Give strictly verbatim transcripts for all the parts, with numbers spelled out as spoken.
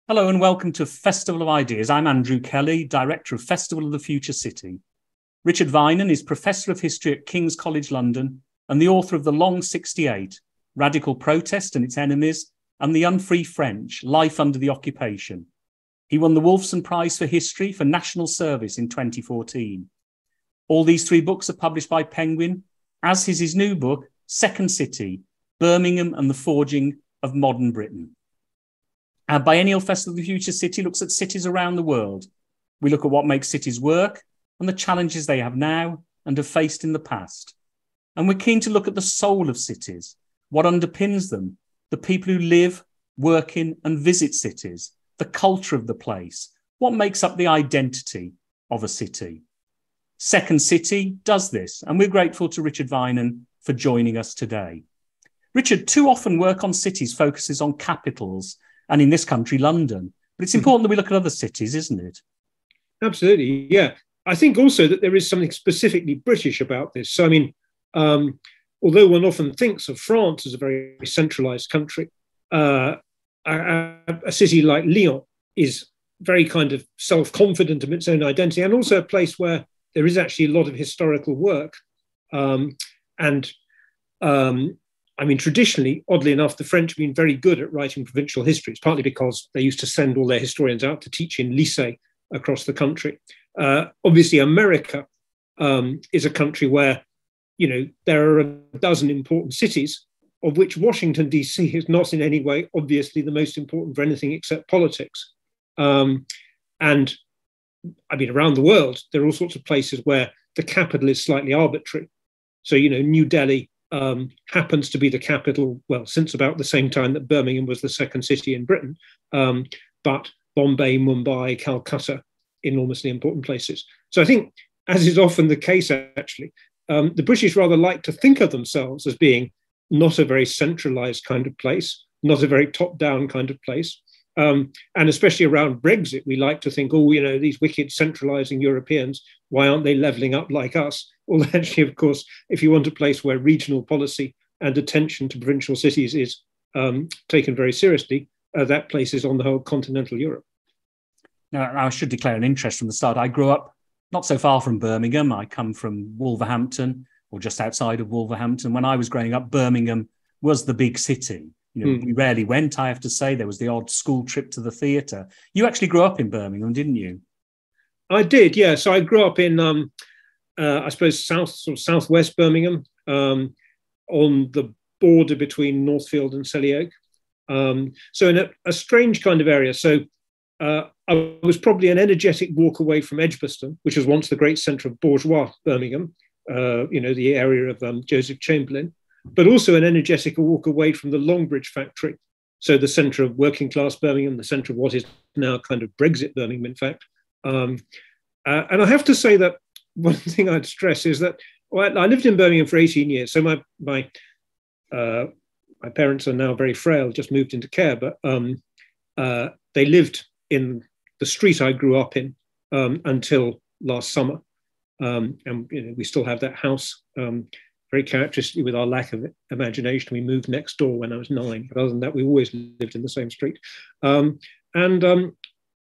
Hello and welcome to Festival of Ideas. I'm Andrew Kelly, Director of Festival of the Future City. Richard Vinen is Professor of History at King's College London and the author of The Long sixty-eight, Radical Protest and Its Enemies, and The Unfree French, Life Under the Occupation. He won the Wolfson Prize for History for National Service in twenty fourteen. All these three books are published by Penguin, as is his new book, Second City, Birmingham and the Forging of Modern Britain. Our biennial Festival of the Future City looks at cities around the world. We look at what makes cities work and the challenges they have now and have faced in the past. And we're keen to look at the soul of cities, what underpins them, the people who live, work in and visit cities, the culture of the place, what makes up the identity of a city. Second City does this, and we're grateful to Richard Vinen for joining us today. Richard, too often work on cities focuses on capitals, and in this country, London. But it's important that we look at other cities, isn't it? Absolutely, yeah. I think also that there is something specifically British about this. So, I mean, um, although one often thinks of France as a very centralised country, uh, a, a city like Lyon is very kind of self-confident of its own identity, and also a place where there is actually a lot of historical work. Um, and um, I mean, traditionally, oddly enough, the French have been very good at writing provincial histories, partly because they used to send all their historians out to teach in lycée across the country. Uh, obviously, America um, is a country where, you know, there are a dozen important cities, of which Washington, D C is not in any way, obviously, the most important for anything except politics. Um, and I mean, around the world, there are all sorts of places where the capital is slightly arbitrary. So, you know, New Delhi Um, happens to be the capital, well, since about the same time that Birmingham was the second city in Britain, um, but Bombay, Mumbai, Calcutta, enormously important places. So I think, as is often the case, actually, um, the British rather like to think of themselves as being not a very centralised kind of place, not a very top-down kind of place. Um, and especially around Brexit, we like to think, oh, you know, these wicked centralising Europeans, why aren't they levelling up like us? Well, actually, of course, if you want a place where regional policy and attention to provincial cities is um, taken very seriously, uh, that place is on the whole continental Europe. Now, I should declare an interest from the start. I grew up not so far from Birmingham. I come from Wolverhampton, or just outside of Wolverhampton. When I was growing up, Birmingham was the big city. You know, mm. We rarely went, I have to say. There was the odd school trip to the theatre. You actually grew up in Birmingham, didn't you? I did, yeah. So I grew up in, um, uh, I suppose, south, sort of southwest Birmingham, um, on the border between Northfield and Selly Oak. Um, so in a, a strange kind of area. So uh, I was probably an energetic walk away from Edgbaston, which was once the great centre of bourgeois Birmingham, uh, you know, the area of um, Joseph Chamberlain, but also an energetic walk away from the Longbridge factory. So the centre of working class Birmingham, the centre of what is now kind of Brexit Birmingham, in fact. Um, uh, and I have to say that one thing I'd stress is that well, I lived in Birmingham for eighteen years. So my my uh, my parents are now very frail, just moved into care, but um, uh, they lived in the street I grew up in um, until last summer. Um, and you know, we still have that house. Um, Very characteristic with our lack of imagination. We moved next door when I was nine. But other than that, we always lived in the same street. Um, and um,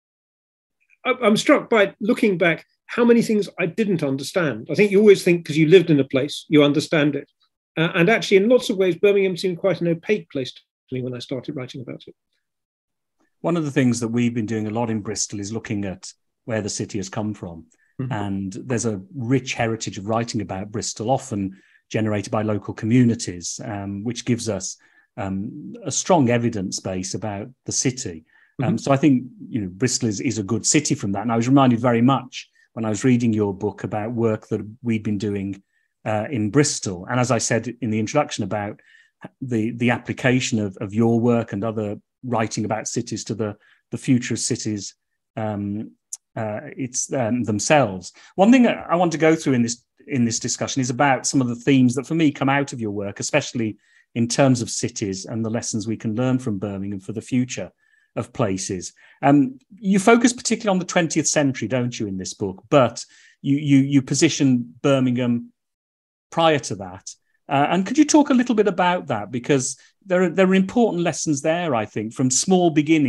I, I'm struck by, looking back, how many things I didn't understand. I think you always think because you lived in a place, you understand it. Uh, and actually, in lots of ways, Birmingham seemed quite an opaque place to me when I started writing about it. One of the things that we've been doing a lot in Bristol is looking at where the city has come from. Mm-hmm. And there's a rich heritage of writing about Bristol, often generated by local communities, um, which gives us um, a strong evidence base about the city. Um, mm-hmm. So I think, you know, Bristol is, is a good city from that. And I was reminded very much when I was reading your book about work that we'd been doing uh, in Bristol. And as I said in the introduction about the, the application of, of your work and other writing about cities to the, the future of cities um, uh, it's um, themselves. One thing I want to go through in this in this discussion is about some of the themes that for me come out of your work, especially in terms of cities and the lessons we can learn from Birmingham for the future of places. Um, you focus particularly on the twentieth century, don't you, in this book? But you you, you position Birmingham prior to that. Uh, and could you talk a little bit about that? Because there are, there are important lessons there, I think, from small beginnings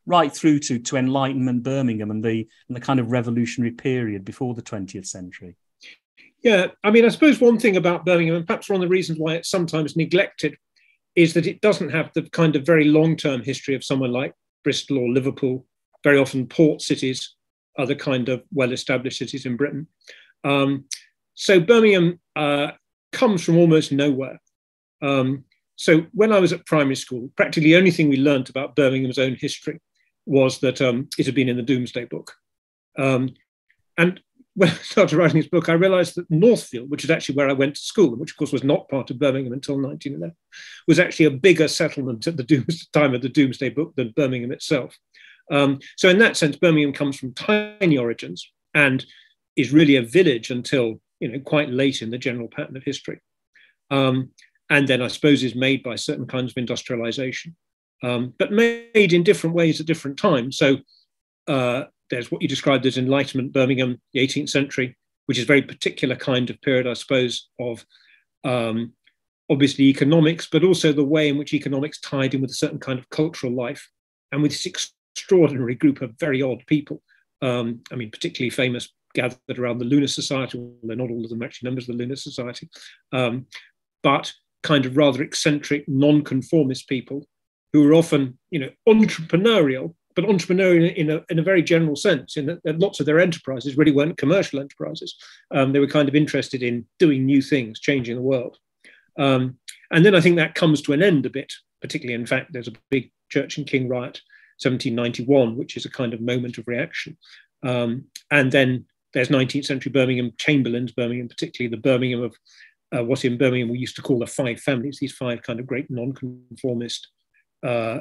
right through to, to Enlightenment Birmingham and the, and the kind of revolutionary period before the twentieth century. Yeah, I mean, I suppose one thing about Birmingham, and perhaps one of the reasons why it's sometimes neglected, is that it doesn't have the kind of very long-term history of someone like Bristol or Liverpool. Very often port cities are the kind of well-established cities in Britain. Um, so Birmingham uh, comes from almost nowhere. Um, so when I was at primary school, practically the only thing we learnt about Birmingham's own history was that um, it had been in the Domesday Book. Um, and when I started writing this book, I realized that Northfield, which is actually where I went to school, which of course was not part of Birmingham until nineteen eleven, was actually a bigger settlement at the Dooms- time of the Domesday Book than Birmingham itself. Um, so in that sense, Birmingham comes from tiny origins and is really a village until, you know, quite late in the general pattern of history. Um, and then I suppose is made by certain kinds of industrialization, um, but made in different ways at different times. So uh, there's what you described as Enlightenment Birmingham, the eighteenth century, which is a very particular kind of period, I suppose, of um, obviously economics, but also the way in which economics tied in with a certain kind of cultural life and with this extraordinary group of very odd people. Um, I mean, particularly famous, gathered around the Lunar Society. Well, they're not all of them actually members of the Lunar Society, um, but kind of rather eccentric, non-conformist people who were often, you know, entrepreneurial, but entrepreneurial in a, in a very general sense, in that, that lots of their enterprises really weren't commercial enterprises. Um, they were kind of interested in doing new things, changing the world. Um, and then I think that comes to an end a bit, particularly, in fact, there's a big Church and King riot, seventeen ninety-one, which is a kind of moment of reaction. Um, and then there's nineteenth century Birmingham, Chamberlain's Birmingham, particularly the Birmingham of uh, what in Birmingham we used to call the five families, these five kind of great non-conformist uh,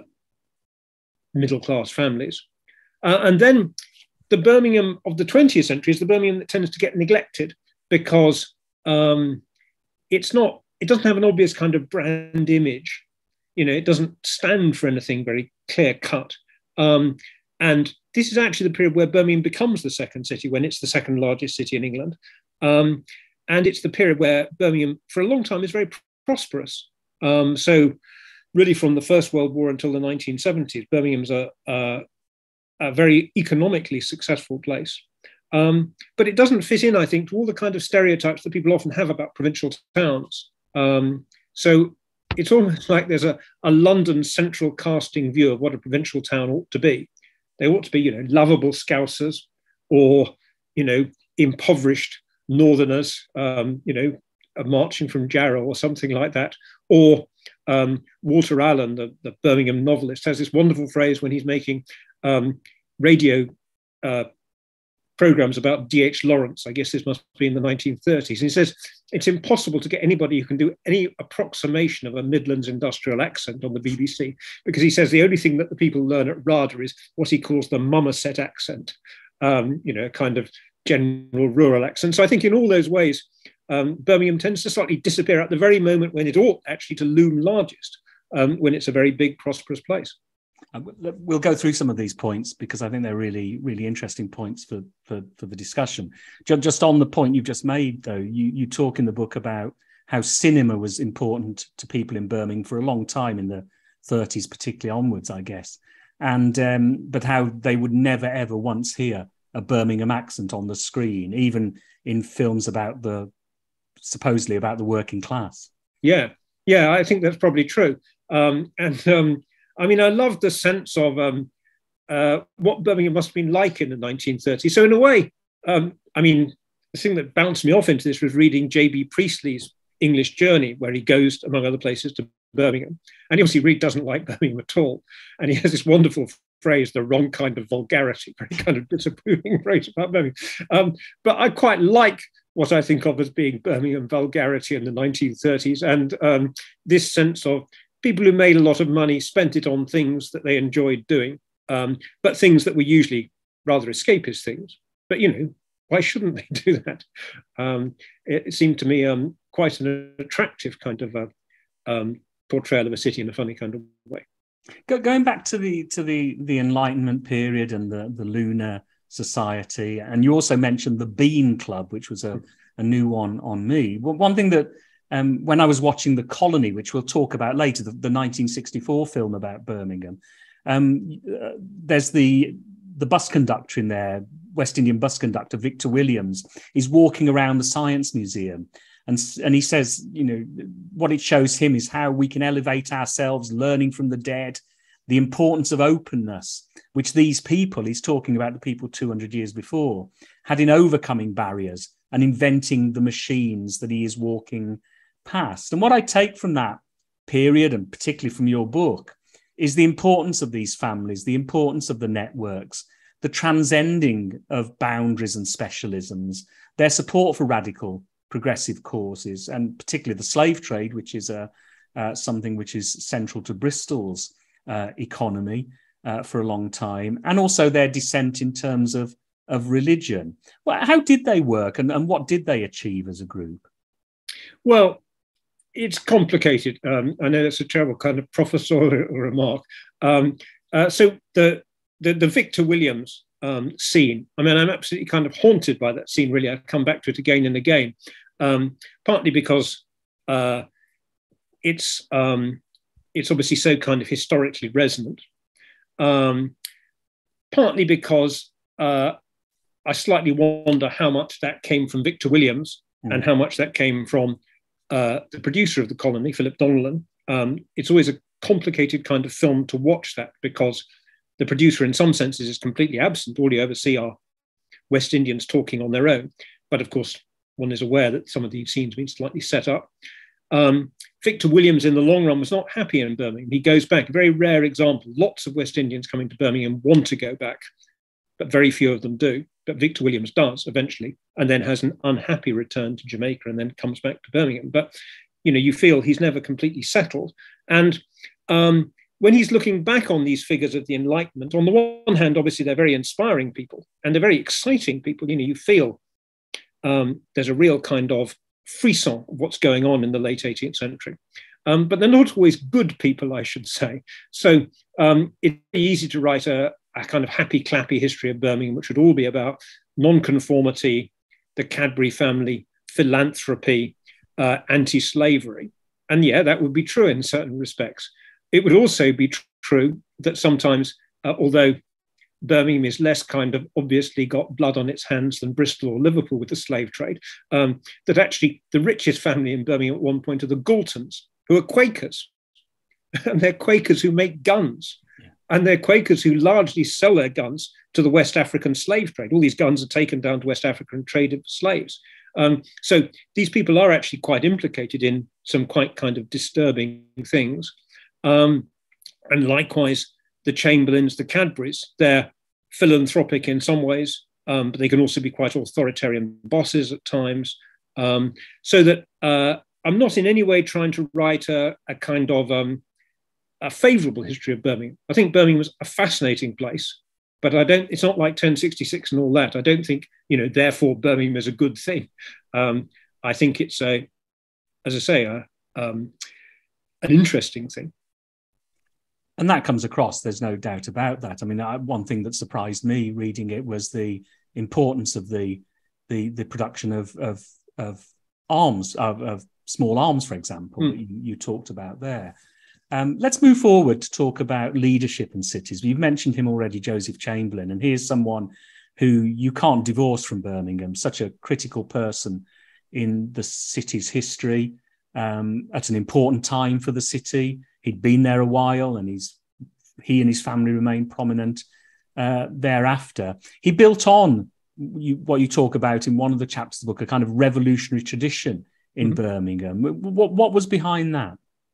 middle-class families. Uh, and then the Birmingham of the twentieth century is the Birmingham that tends to get neglected because um, it's not, it doesn't have an obvious kind of brand image. You know, it doesn't stand for anything very clear-cut. Um, and this is actually the period where Birmingham becomes the second city, when it's the second largest city in England. Um, and it's the period where Birmingham, for a long time, is very prosperous. Um, so really from the First World War until the nineteen seventies, Birmingham's a, a, a very economically successful place. Um, but it doesn't fit in, I think, to all the kind of stereotypes that people often have about provincial towns. Um, so it's almost like there's a, a London central casting view of what a provincial town ought to be. They ought to be, you know, lovable Scousers or, you know, impoverished Northerners, um, you know, marching from Jarrow or something like that. Or um, Walter Allen, the, the Birmingham novelist, has this wonderful phrase when he's making um, radio uh, programs about D H Lawrence. I guess this must be in the nineteen thirties. And he says, it's impossible to get anybody who can do any approximation of a Midlands industrial accent on the B B C, because he says the only thing that the people learn at RADA is what he calls the Mummerset accent, um, you know, a kind of general rural accent. So I think in all those ways, um, Birmingham tends to slightly disappear at the very moment when it ought actually to loom largest, um, when it's a very big, prosperous place. We'll go through some of these points because I think they're really, really interesting points for, for, for the discussion. Just on the point you've just made, though, you, you talk in the book about how cinema was important to people in Birmingham for a long time in the thirties, particularly onwards, I guess. And um, but how they would never, ever once hear a Birmingham accent on the screen, even in films about the, supposedly about the working class. Yeah, yeah, I think that's probably true. Um, and um, I mean, I love the sense of um, uh, what Birmingham must have been like in the nineteen thirties. So in a way, um, I mean, the thing that bounced me off into this was reading J B Priestley's English Journey, where he goes, among other places, to Birmingham. And he obviously really doesn't like Birmingham at all. And he has this wonderful phrase, the wrong kind of vulgarity, very kind of disapproving phrase about Birmingham. Um, but I quite like what I think of as being Birmingham vulgarity in the nineteen thirties, and um, this sense of people who made a lot of money spent it on things that they enjoyed doing, um, but things that were usually rather escapist things. But, you know, why shouldn't they do that? Um, it, it seemed to me um, quite an attractive kind of uh, um, portrayal of a city in a funny kind of way. Go, going back to the to the the Enlightenment period and the, the Lunar Society, and you also mentioned the Bean Club, which was a, a new one on me. Well, one thing that Um, when I was watching The Colony, which we'll talk about later, the, the nineteen sixty-four film about Birmingham, Um, uh, there's the the bus conductor in there, West Indian bus conductor Victor Williams, is walking around the Science Museum. And, and he says, you know, what it shows him is how we can elevate ourselves, learning from the dead, the importance of openness, which these people, he's talking about the people two hundred years before, had in overcoming barriers and inventing the machines that he is walking past. And what I take from that period, and particularly from your book, is the importance of these families, the importance of the networks, the transcending of boundaries and specialisms, their support for radical progressive causes, and particularly the slave trade, which is a, uh, something which is central to Bristol's uh, economy uh, for a long time, and also their dissent in terms of, of religion. Well, how did they work, and, and what did they achieve as a group? Well, it's complicated. Um, I know that's a terrible kind of professorial remark. Um, uh, so the, the, the Victor Williams um, scene, I mean, I'm absolutely kind of haunted by that scene, really. I come back to it again and again, um, partly because uh, it's, um, it's obviously so kind of historically resonant, um, partly because uh, I slightly wonder how much that came from Victor Williams mm. and how much that came from uh, the producer of the colony, Philip Donnellan. Um, it's always a complicated kind of film to watch that, because the producer in some senses is completely absent. All you ever see are West Indians talking on their own. But of course, one is aware that some of these scenes have been slightly set up. Um, Victor Williams in the long run was not happy in Birmingham. He goes back, a very rare example. Lots of West Indians coming to Birmingham want to go back, but very few of them do. But Victor Williams does eventually, and then has an unhappy return to Jamaica and then comes back to Birmingham. But, you know, you feel he's never completely settled. And um, when he's looking back on these figures of the Enlightenment, on the one hand, obviously, they're very inspiring people and they're very exciting people. You know, you feel um, there's a real kind of frisson of what's going on in the late eighteenth century. Um, but they're not always good people, I should say. So um, it's easy to write a, a kind of happy, clappy history of Birmingham, which would all be about nonconformity, the Cadbury family, philanthropy, uh, anti-slavery. And yeah, that would be true in certain respects. It would also be tr- true that sometimes, uh, although Birmingham is less kind of obviously got blood on its hands than Bristol or Liverpool with the slave trade, um, that actually the richest family in Birmingham at one point are the Galtons, who are Quakers. And they're Quakers who make guns. Yeah. And they're Quakers who largely sell their guns to the West African slave trade. All these guns are taken down to West Africa and traded for slaves. Um, so these people are actually quite implicated in some quite kind of disturbing things. Um, and likewise, the Chamberlains, the Cadburys, they're philanthropic in some ways, um, but they can also be quite authoritarian bosses at times. Um, so that uh, I'm not in any way trying to write a, a kind of um, a favourable history of Birmingham. I think Birmingham was a fascinating place, but I don't. It's not like ten sixty-six and all that. I don't think, you know, therefore Birmingham is a good thing. Um, I think it's a, as I say, a, um, an interesting thing. And that comes across, there's no doubt about that. I mean, I, one thing that surprised me reading it was the importance of the the, the production of, of, of arms, of, of small arms, for example, mm. that you, you talked about there. Um, let's move forward to talk about leadership in cities. You've mentioned him already, Joseph Chamberlain, and here's someone who you can't divorce from Birmingham, such a critical person in the city's history, um, at an important time for the city. He'd been there a while, and he's he and his family remained prominent uh, thereafter. He built on you, what you talk about in one of the chapters of the book, a kind of revolutionary tradition in mm-hmm. Birmingham. What, what was behind that?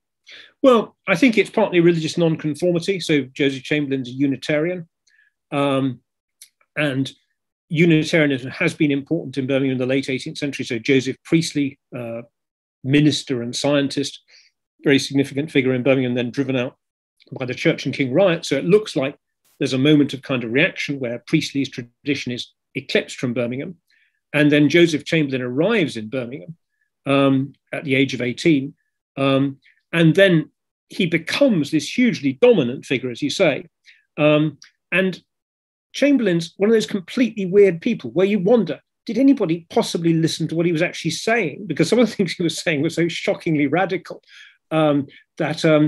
Well, I think it's partly religious nonconformity. So Joseph Chamberlain's a Unitarian, um, and Unitarianism has been important in Birmingham in the late eighteenth century. So Joseph Priestley, uh, minister and scientist, very significant figure in Birmingham, then driven out by the Church and King riot. So it looks like there's a moment of kind of reaction where Priestley's tradition is eclipsed from Birmingham. And then Joseph Chamberlain arrives in Birmingham um, at the age of eighteen. Um, and then he becomes this hugely dominant figure, as you say. Um, and Chamberlain's one of those completely weird people where you wonder, did anybody possibly listen to what he was actually saying? Because some of the things he was saying were so shockingly radical. Um, that um,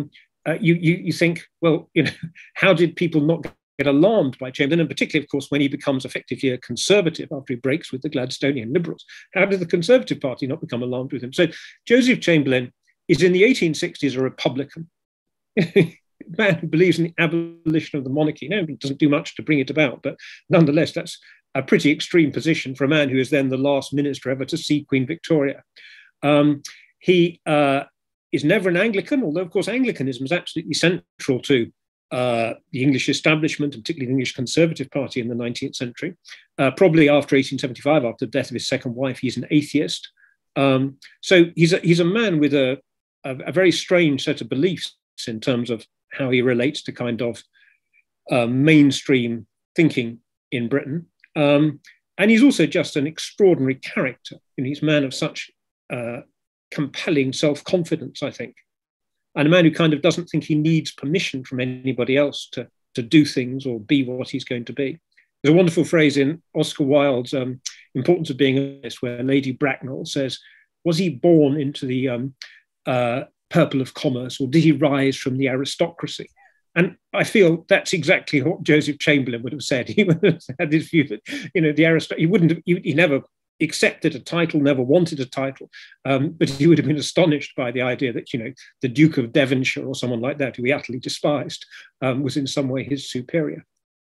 uh, you, you you think, well, you know, how did people not get alarmed by Chamberlain, and particularly, of course, when he becomes effectively a conservative after he breaks with the Gladstonian liberals? How did the Conservative Party not become alarmed with him? So Joseph Chamberlain is in the eighteen sixties a Republican, a man who believes in the abolition of the monarchy. Now, he doesn't do much to bring it about, but nonetheless, that's a pretty extreme position for a man who is then the last minister ever to see Queen Victoria. Um, he uh, is never an Anglican, although, of course, Anglicanism is absolutely central to uh, the English establishment, and particularly the English Conservative Party in the nineteenth century. Uh, probably after eighteen seventy-five, after the death of his second wife, he's an atheist. Um, so he's a, he's a man with a, a, a very strange set of beliefs in terms of how he relates to kind of uh, mainstream thinking in Britain. Um, and he's also just an extraordinary character. And he's a man of such uh, compelling self-confidence, I think. And a man who kind of doesn't think he needs permission from anybody else to, to do things or be what he's going to be. There's a wonderful phrase in Oscar Wilde's um, Importance of Being Honest, where Lady Bracknell says, was he born into the um, uh, purple of commerce, or did he rise from the aristocracy? And I feel that's exactly what Joseph Chamberlain would have said. He would have had this view that, you know, the aristocracy, he wouldn't have, he, he never accepted a title, never wanted a title, um, but he would have been astonished by the idea that, you know, the Duke of Devonshire or someone like that, who he utterly despised, um, was in some way his superior.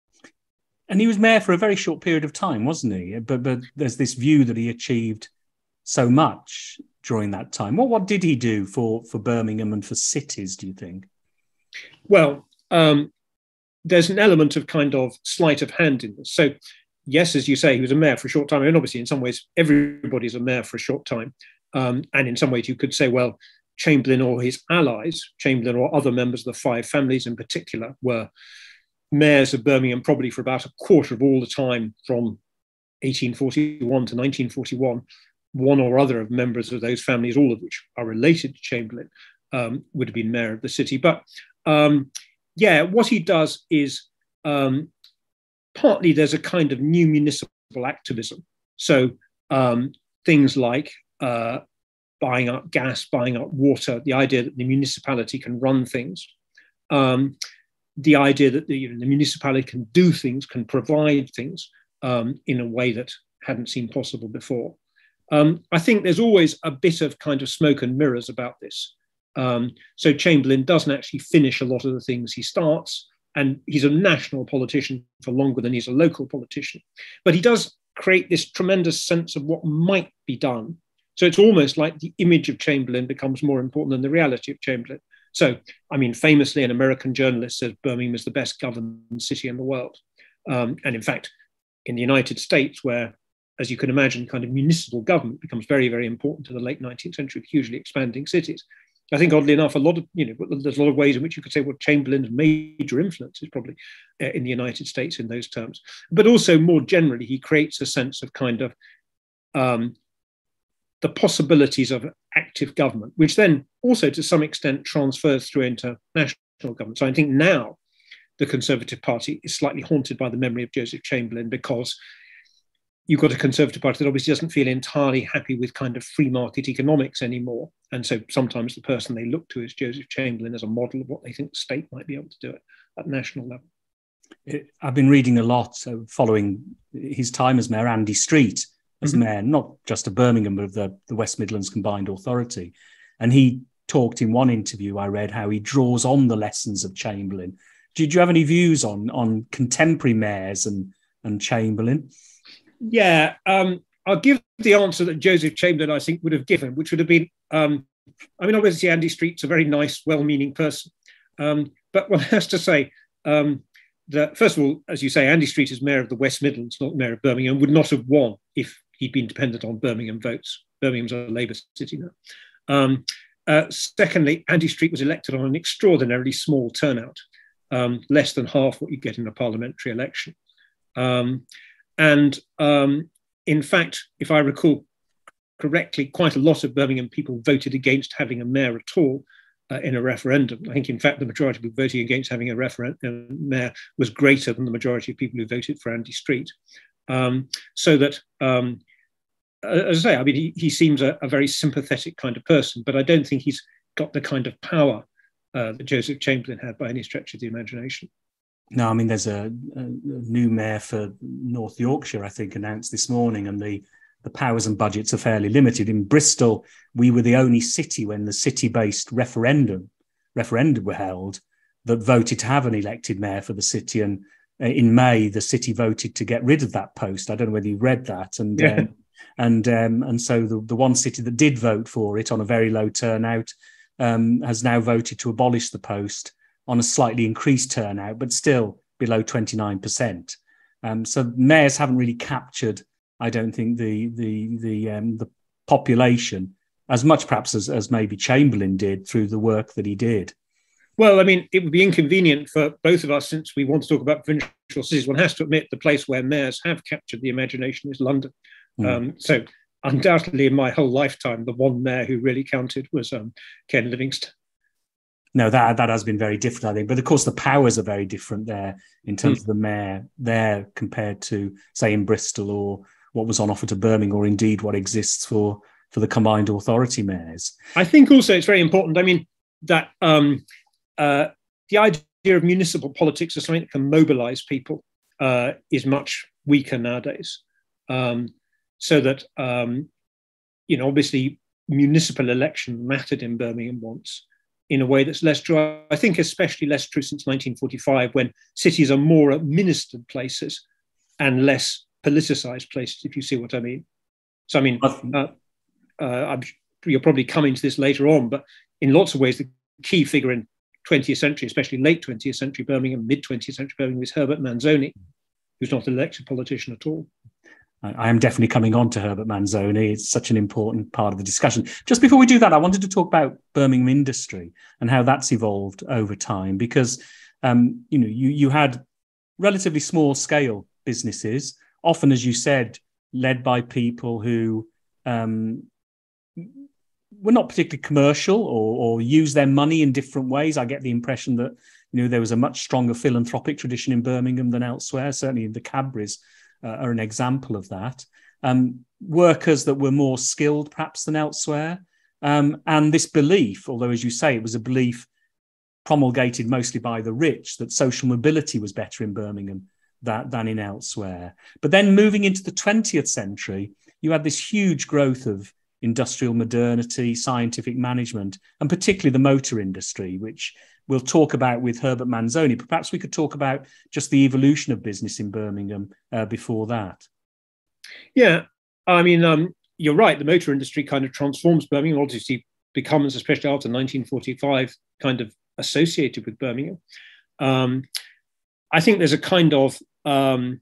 And he was mayor for a very short period of time, wasn't he? But but there's this view that he achieved so much during that time. What what did he do for, for Birmingham and for cities, do you think? Well, um, there's an element of kind of sleight of hand in this. So, yes, as you say, he was a mayor for a short time. I mean, obviously, in some ways, everybody's a mayor for a short time. Um, and in some ways, you could say, well, Chamberlain or his allies, Chamberlain or other members of the five families in particular, were mayors of Birmingham probably for about a quarter of all the time from eighteen forty-one to nineteen forty-one. One or other of members of those families, all of which are related to Chamberlain, um, would have been mayor of the city. But um, yeah, what he does is um, partly there's a kind of new municipal activism. So um, things like uh, buying up gas, buying up water, the idea that the municipality can run things, um, the idea that the, you know, the municipality can do things, can provide things um, in a way that hadn't seemed possible before. Um, I think there's always a bit of kind of smoke and mirrors about this. Um, so Chamberlain doesn't actually finish a lot of the things he starts, and he's a national politician for longer than he's a local politician. But he does create this tremendous sense of what might be done. So it's almost like the image of Chamberlain becomes more important than the reality of Chamberlain. So, I mean, famously, an American journalist says Birmingham is the best governed city in the world. Um, and in fact, in the United States, where, as you can imagine, kind of municipal government becomes very, very important to the late nineteenth century, hugely expanding cities. I think, oddly enough, a lot of, you know, there's a lot of ways in which you could say, well, Chamberlain's major influence is probably uh, in the United States in those terms. But also more generally, he creates a sense of kind of um, the possibilities of active government, which then also to some extent transfers through into national government. So I think now the Conservative Party is slightly haunted by the memory of Joseph Chamberlain, because you've got a Conservative Party that obviously doesn't feel entirely happy with kind of free market economics anymore. And so sometimes the person they look to is Joseph Chamberlain as a model of what they think the state might be able to do at, at national level. I've been reading a lot, so following his time as mayor, Andy Street as mm-hmm. mayor, not just of Birmingham, but of the, the West Midlands Combined Authority. And he talked in one interview I read how he draws on the lessons of Chamberlain. Do, do you have any views on, on contemporary mayors and, and Chamberlain? Yeah, um, I'll give the answer that Joseph Chamberlain, I think, would have given, which would have been, um, I mean, obviously Andy Street's a very nice, well-meaning person. Um, but one has to say um, that, first of all, as you say, Andy Street is mayor of the West Midlands, not mayor of Birmingham, would not have won if he'd been dependent on Birmingham votes. Birmingham's a Labour city now. Um, uh, secondly, Andy Street was elected on an extraordinarily small turnout, um, less than half what you get in a parliamentary election. Um, And um, in fact, if I recall correctly, quite a lot of Birmingham people voted against having a mayor at all uh, in a referendum. I think, in fact, the majority of people voting against having a referendum mayor was greater than the majority of people who voted for Andy Street. Um, so that, um, as I say, I mean, he, he seems a, a very sympathetic kind of person, but I don't think he's got the kind of power uh, that Joseph Chamberlain had by any stretch of the imagination. No, I mean, there's a, a new mayor for North Yorkshire, I think, announced this morning, and the, the powers and budgets are fairly limited. In Bristol, we were the only city when the city-based referendum referendum were held that voted to have an elected mayor for the city. And in May, the city voted to get rid of that post. I don't know whether you read that. And yeah. um, and um, and so the, the one city that did vote for it on a very low turnout um, has now voted to abolish the post on a slightly increased turnout, but still below twenty-nine percent. Um, so mayors haven't really captured, I don't think, the the the um, the population as much perhaps as, as maybe Chamberlain did through the work that he did. Well, I mean, it would be inconvenient for both of us, since we want to talk about provincial cities. One has to admit the place where mayors have captured the imagination is London. Mm. Um, so undoubtedly in my whole lifetime, the one mayor who really counted was um, Ken Livingstone. No, that that has been very different, I think. But of course, the powers are very different there in terms mm. of the mayor there compared to, say, in Bristol or what was on offer to Birmingham, or indeed what exists for, for the combined authority mayors. I think also it's very important, I mean, that um, uh, the idea of municipal politics as something that can mobilise people uh, is much weaker nowadays. Um, so that, um, you know, obviously municipal election mattered in Birmingham once, in a way that's less true. I think especially less true since nineteen forty-five, when cities are more administered places and less politicised places, if you see what I mean. So, I mean, uh, uh, I'm, you're probably coming to this later on, but in lots of ways, the key figure in twentieth century, especially late twentieth century Birmingham, mid-twentieth century Birmingham, is Herbert Manzoni, who's not an elected politician at all. I am definitely coming on to Herbert Manzoni. It's such an important part of the discussion. Just before we do that, I wanted to talk about Birmingham industry and how that's evolved over time, because um, you know, you, you had relatively small scale businesses, often, as you said, led by people who um, were not particularly commercial or, or use their money in different ways. I get the impression that, you know, there was a much stronger philanthropic tradition in Birmingham than elsewhere, certainly in the Cadburys. Uh, are an example of that. Um, workers that were more skilled perhaps than elsewhere. Um, and this belief, although as you say, it was a belief promulgated mostly by the rich, that social mobility was better in Birmingham that, than in elsewhere. But then moving into the twentieth century, you had this huge growth of industrial modernity, scientific management, and particularly the motor industry, which we'll talk about with Herbert Manzoni, but perhaps we could talk about just the evolution of business in Birmingham uh, before that. Yeah, I mean, um, you're right. The motor industry kind of transforms Birmingham, obviously becomes, especially after nineteen forty-five, kind of associated with Birmingham. Um, I think there's a kind of, um,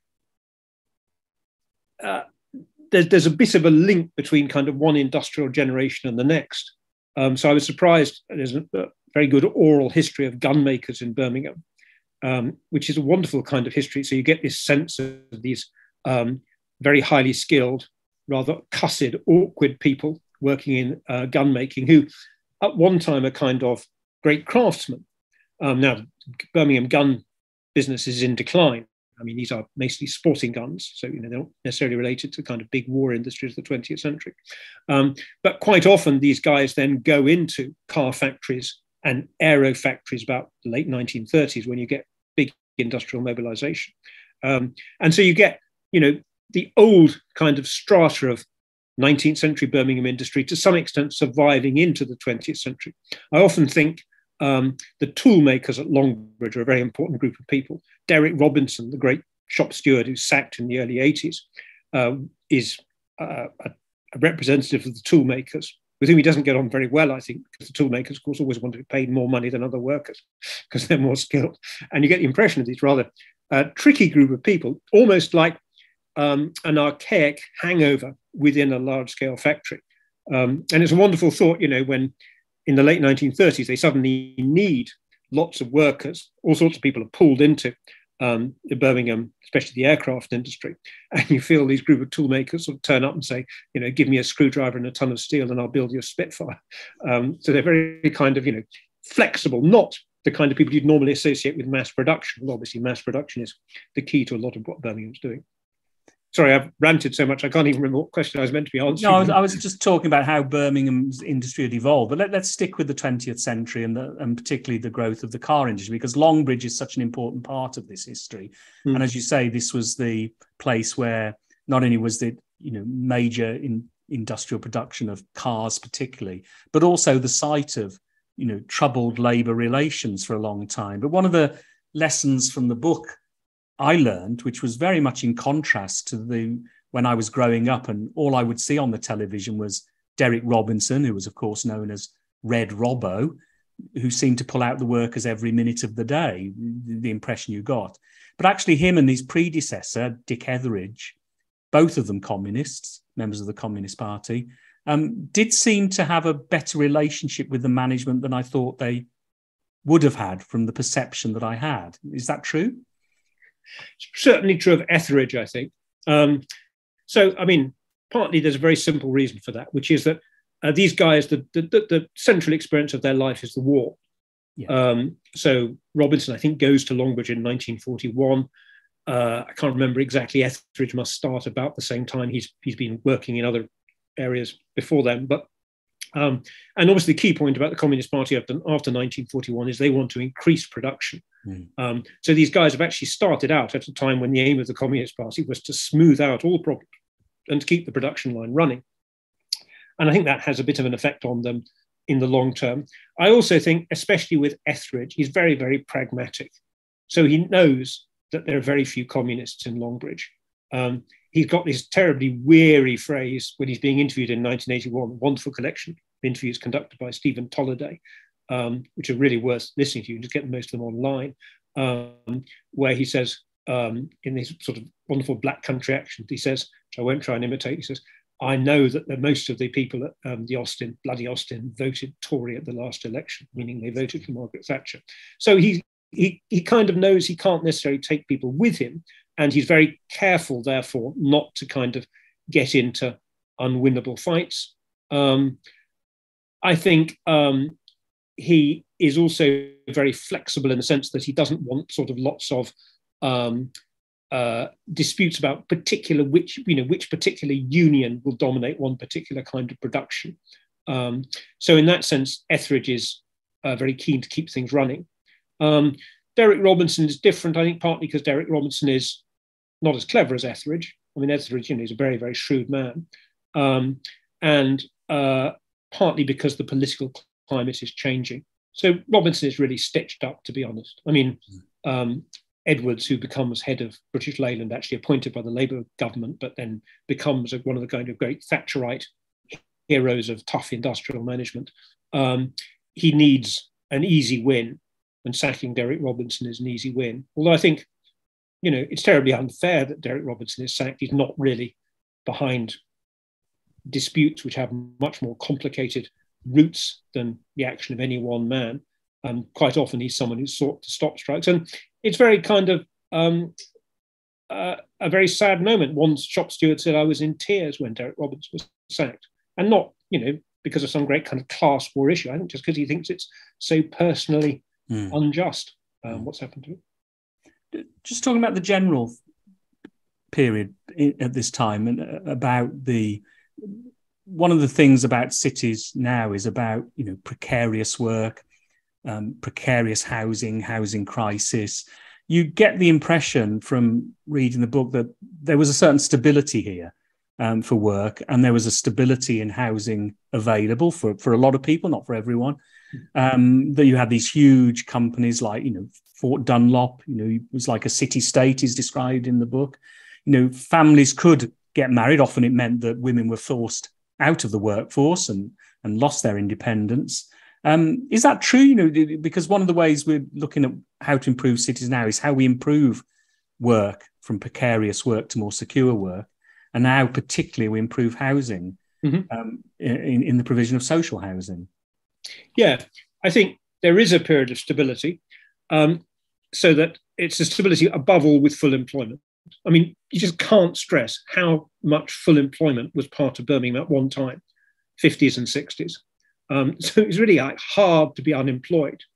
uh, there's, there's a bit of a link between kind of one industrial generation and the next. Um, so I was surprised, there's a, a very good oral history of gun makers in Birmingham, um, which is a wonderful kind of history. So you get this sense of these um, very highly skilled, rather cussed, awkward people working in uh, gun making, who at one time are kind of great craftsmen. Um, now, Birmingham gun business is in decline. I mean, these are mostly sporting guns, so you know they're not necessarily related to kind of big war industries of the twentieth century. Um, but quite often, these guys then go into car factories and aero factories about the late nineteen thirties, when you get big industrial mobilization. Um, and so you get, you know, the old kind of strata of nineteenth century Birmingham industry to some extent surviving into the twentieth century. I often think um, the tool makers at Longbridge are a very important group of people. Derek Robinson, the great shop steward who sacked in the early eighties, uh, is uh, a, a representative of the tool makers, with whom he doesn't get on very well, I think, because the tool makers, of course, always want to be paid more money than other workers because they're more skilled. And you get the impression of these rather uh, tricky group of people, almost like um, an archaic hangover within a large-scale factory. Um, and it's a wonderful thought, you know, when in the late nineteen thirties, they suddenly need lots of workers, all sorts of people are pulled into um, the Birmingham, especially the aircraft industry. And you feel these group of tool makers sort of turn up and say, you know, give me a screwdriver and a ton of steel and I'll build you a Spitfire. Um, so they're very kind of, you know, flexible, not the kind of people you'd normally associate with mass production. Well, obviously, mass production is the key to a lot of what Birmingham's doing. sorry, I've ranted so much I can't even remember what question I was meant to be answering. No, I was, I was just talking about how Birmingham's industry had evolved. But let, let's stick with the twentieth century and, the, and particularly the growth of the car industry, because Longbridge is such an important part of this history. Mm. And as you say, this was the place where not only was the you know major in, industrial production of cars particularly, but also the site of you know troubled labour relations for a long time. But one of the lessons from the book I learned, which was very much in contrast to the when I was growing up, and all I would see on the television was Derek Robinson, who was, of course, known as Red Robbo, who seemed to pull out the workers every minute of the day, the impression you got. But actually him and his predecessor, Dick Etheridge, both of them communists, members of the Communist Party, um, did seem to have a better relationship with the management than I thought they would have had from the perception that I had. Is that true? It's certainly true of Etheridge, I think. Um, so, I mean, partly there's a very simple reason for that, which is that uh, these guys, the, the, the central experience of their life is the war. Yeah. Um, so Robinson, I think, goes to Longbridge in nineteen forty-one. Uh, I can't remember exactly. Etheridge must start about the same time. He's he's been working in other areas before then. But um, and obviously the key point about the Communist Party after, after nineteen forty-one is they want to increase production. Mm. Um, so these guys have actually started out at a time when the aim of the Communist Party was to smooth out all problems and to keep the production line running. And I think that has a bit of an effect on them in the long term. I also think, especially with Etheridge, he's very, very pragmatic. So he knows that there are very few communists in Longbridge. Um, he's got this terribly weary phrase when he's being interviewed in nineteen eighty-one, a wonderful collection of interviews conducted by Stephen Tolliday, um, which are really worth listening to. You just get most of them online, um, where he says, um, in this sort of wonderful black country accent, he says, which I won't try and imitate, he says, I know that the, most of the people at um, the Austin, bloody Austin, voted Tory at the last election, meaning they voted for Margaret Thatcher. So he, he, he kind of knows he can't necessarily take people with him, and he's very careful, therefore, not to kind of get into unwinnable fights. Um, I think um, he is also very flexible in the sense that he doesn't want sort of lots of um, Uh, disputes about particular which you know which particular union will dominate one particular kind of production. Um, so in that sense, Etheridge is uh, very keen to keep things running. Um, Derek Robinson is different, I think, partly because Derek Robinson is not as clever as Etheridge. I mean, Etheridge, you know, is a very, very shrewd man, um, and uh, partly because the political climate is changing. So Robinson is really stitched up, to be honest. I mean. Um, Edwards, who becomes head of British Leyland, actually appointed by the Labour government, but then becomes one of the kind of great Thatcherite heroes of tough industrial management. Um, he needs an easy win, and sacking Derek Robinson is an easy win. Although I think, you know, it's terribly unfair that Derek Robinson is sacked. He's not really behind disputes which have much more complicated roots than the action of any one man. Um, quite often he's someone who's sought to stop strikes. And it's very kind of um, uh, a very sad moment. One shop steward said, I was in tears when Derek Robinson was sacked. And not, you know, because of some great kind of class war issue. I think just because he thinks it's so personally mm. unjust um, what's happened to him. Just talking about the general period at this time and about the... One of the things about cities now is about, you know, precarious work, Um, precarious housing, housing crisis. You get the impression from reading the book that there was a certain stability here um, for work, and there was a stability in housing available for, for a lot of people, not for everyone. Um, that you had these huge companies like, you know, Fort Dunlop, you know, it was like a city-state is described in the book. You know, families could get married. Often it meant that women were forced out of the workforce and, and lost their independence. Um, is that true? You know, because one of the ways we're looking at how to improve cities now is how we improve work from precarious work to more secure work, and now particularly we improve housing mm-hmm. um, in, in the provision of social housing. Yeah, I think there is a period of stability, um, so that it's a stability above all with full employment. I mean, you just can't stress how much full employment was part of Birmingham at one time, fifties and sixties. Um, so it's really like, hard to be unemployed.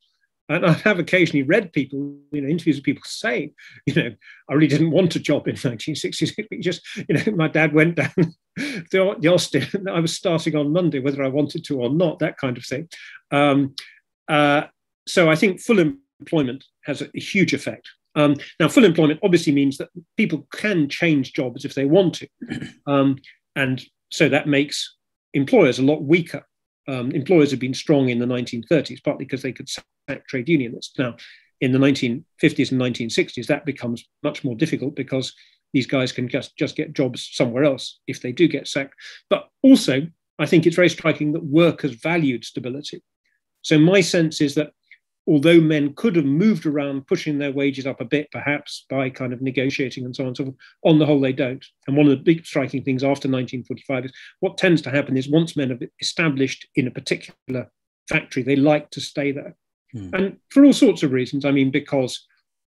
And I have occasionally read people, you know, interviews of people saying, you know, I really didn't want a job in nineteen sixty-six. Just, you know, my dad went down the, the Austin, and I was starting on Monday, whether I wanted to or not, that kind of thing. Um, uh, so I think full employment has a, a huge effect. Um, now, full employment obviously means that people can change jobs if they want to. Um, and so that makes employers a lot weaker. Um, employers have been strong in the nineteen thirties, partly because they could sack trade unionists. Now, in the nineteen fifties and nineteen sixties, that becomes much more difficult because these guys can just, just get jobs somewhere else if they do get sacked. But also, I think it's very striking that workers valued stability. So my sense is that although men could have moved around, pushing their wages up a bit, perhaps by kind of negotiating and so on and so forth, on the whole, they don't. And one of the big striking things after nineteen forty-five is what tends to happen is once men have established in a particular factory, they like to stay there. Hmm. And for all sorts of reasons. I mean, because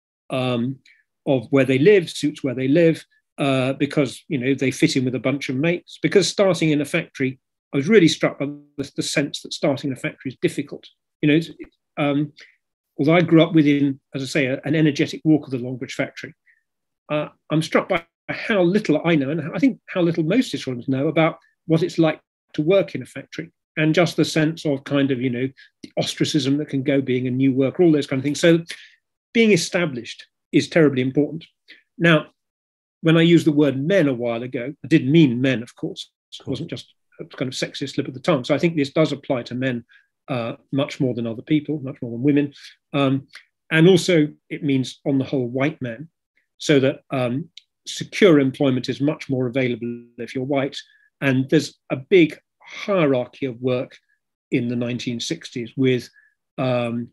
um, of where they live, suits where they live, uh, because, you know, they fit in with a bunch of mates. Because starting in a factory, I was really struck by the, the sense that starting in a factory is difficult. You know, it's, um, although I grew up within, as I say, a, an energetic walk of the Longbridge factory, uh, I'm struck by how little I know, and I think how little most historians know about what it's like to work in a factory, and just the sense of kind of, you know, the ostracism that can go being a new worker, all those kind of things. So being established is terribly important. Now, when I used the word men a while ago, I didn't mean men, of course. It wasn't just a kind of sexist slip of the tongue. So I think this does apply to men uh, much more than other people, much more than women. Um, and also it means, on the whole, white men, so that um, secure employment is much more available if you're white. And there's a big hierarchy of work in the nineteen sixties with um,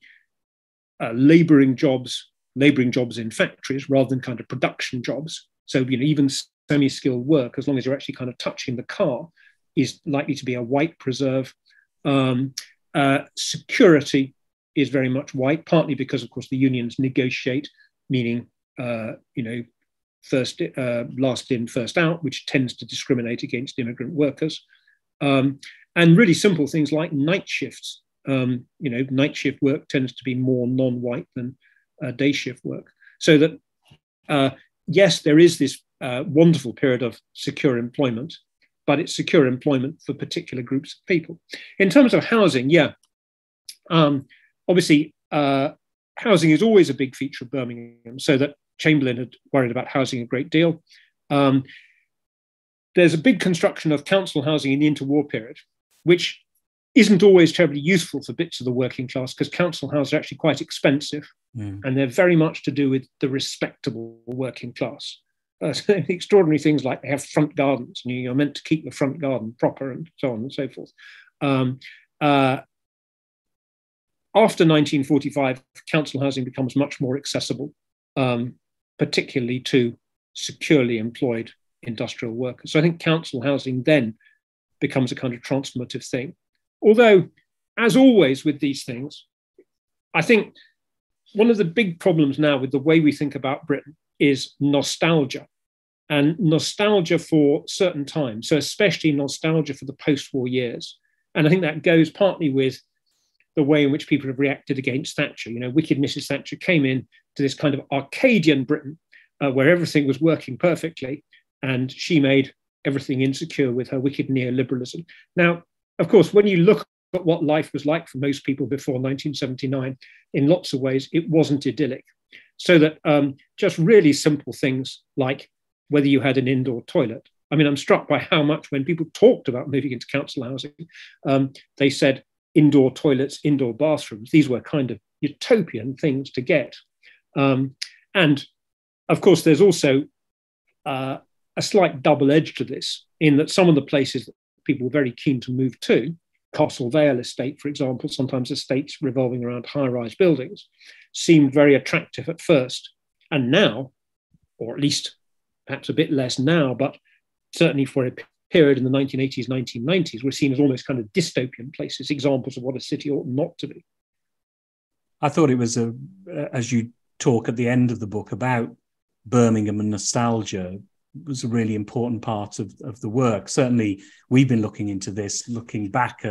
uh, laboring jobs, laboring jobs in factories rather than kind of production jobs. So, you know, even semi-skilled work, as long as you're actually kind of touching the car, is likely to be a white preserve. Um, uh, security is very much white, partly because, of course, the unions negotiate, meaning, uh, you know, first, uh, last in, first out, which tends to discriminate against immigrant workers. Um, and really simple things like night shifts. Um, you know, night shift work tends to be more non-white than uh, day shift work. So that, uh, yes, there is this uh, wonderful period of secure employment, but it's secure employment for particular groups of people. In terms of housing, yeah, um, obviously, uh, housing is always a big feature of Birmingham, so that Chamberlain had worried about housing a great deal. Um, there's a big construction of council housing in the interwar period, which isn't always terribly useful for bits of the working class, because council houses are actually quite expensive, mm. and they're very much to do with the respectable working class. Uh, so extraordinary things like they have front gardens, and you're meant to keep the front garden proper, and so on and so forth. Um, uh, after nineteen forty-five, council housing becomes much more accessible, um, particularly to securely employed industrial workers. So I think council housing then becomes a kind of transformative thing. Although, as always with these things, I think one of the big problems now with the way we think about Britain is nostalgia, and nostalgia for certain times. So especially nostalgia for the post-war years. And I think that goes partly with the way in which people have reacted against Thatcher. You know, wicked Missus Thatcher came in to this kind of Arcadian Britain uh, where everything was working perfectly, and she made everything insecure with her wicked neoliberalism. Now, of course, when you look at what life was like for most people before nineteen seventy-nine, in lots of ways, it wasn't idyllic. So that um, just really simple things like whether you had an indoor toilet. I mean, I'm struck by how much when people talked about moving into council housing, um, they said indoor toilets, indoor bathrooms. These were kind of utopian things to get. Um, and of course, there's also uh, a slight double edge to this, in that some of the places that people were very keen to move to, Castle Vale estate, for example, sometimes estates revolving around high-rise buildings, seemed very attractive at first. And now, or at least perhaps a bit less now, but certainly for a period in the nineteen eighties, nineteen nineties, were seen as almost kind of dystopian places, examples of what a city ought not to be. I thought it was, a, as you talk at the end of the book about Birmingham and nostalgia, was a really important part of, of the work. Certainly, we've been looking into this, looking back at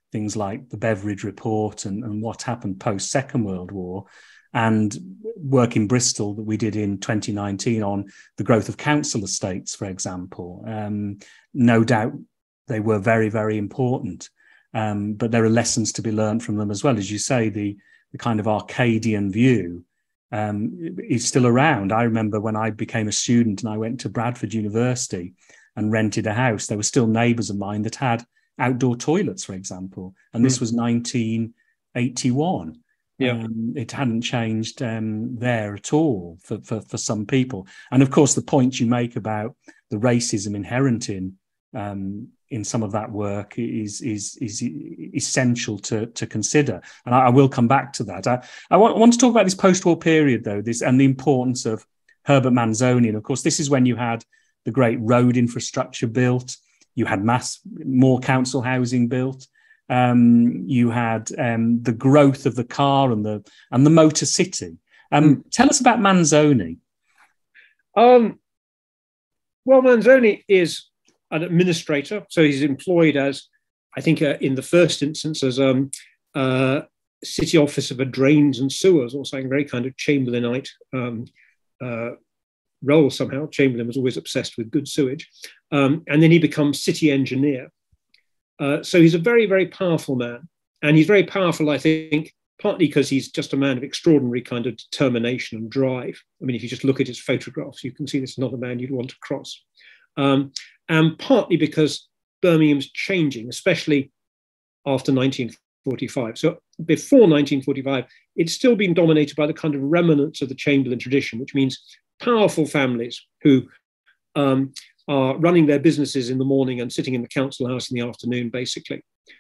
things like the Beveridge Report and, and what happened post Second World War, and work in Bristol that we did in twenty nineteen on the growth of council estates, for example. Um, no doubt they were very, very important, um, but there are lessons to be learned from them as well. As you say, the, the kind of Arcadian view um, is still around. I remember when I became a student and I went to Bradford University and rented a house, there were still neighbours of mine that had outdoor toilets, for example, and this mm. was nineteen eighty-one. Yeah. Um, it hadn't changed um, there at all for, for, for some people. And of course, the point you make about the racism inherent in um, in some of that work is is is essential to, to consider. And I, I will come back to that. I, I, want, I want to talk about this post-war period, though, this and the importance of Herbert Manzoni. And of course, this is when you had the great road infrastructure built, you had mass more council housing built. Um, you had um, the growth of the car and the and the motor city. Um, mm. Tell us about Manzoni. Um, well, Manzoni is an administrator, so he's employed as, I think, uh, in the first instance, as um, uh, city officer for drains and sewers, or something very kind of Chamberlainite um, uh, role somehow. Chamberlain was always obsessed with good sewage, um, and then he becomes city engineer. Uh, so he's a very, very powerful man. And he's very powerful, I think, partly because he's just a man of extraordinary kind of determination and drive. I mean, if you just look at his photographs, you can see this is not a man you'd want to cross. Um, and partly because Birmingham's changing, especially after nineteen forty-five. So before nineteen forty-five, it's still been dominated by the kind of remnants of the Chamberlain tradition, which means powerful families who um, are running their businesses in the morning and sitting in the council house in the afternoon, basically.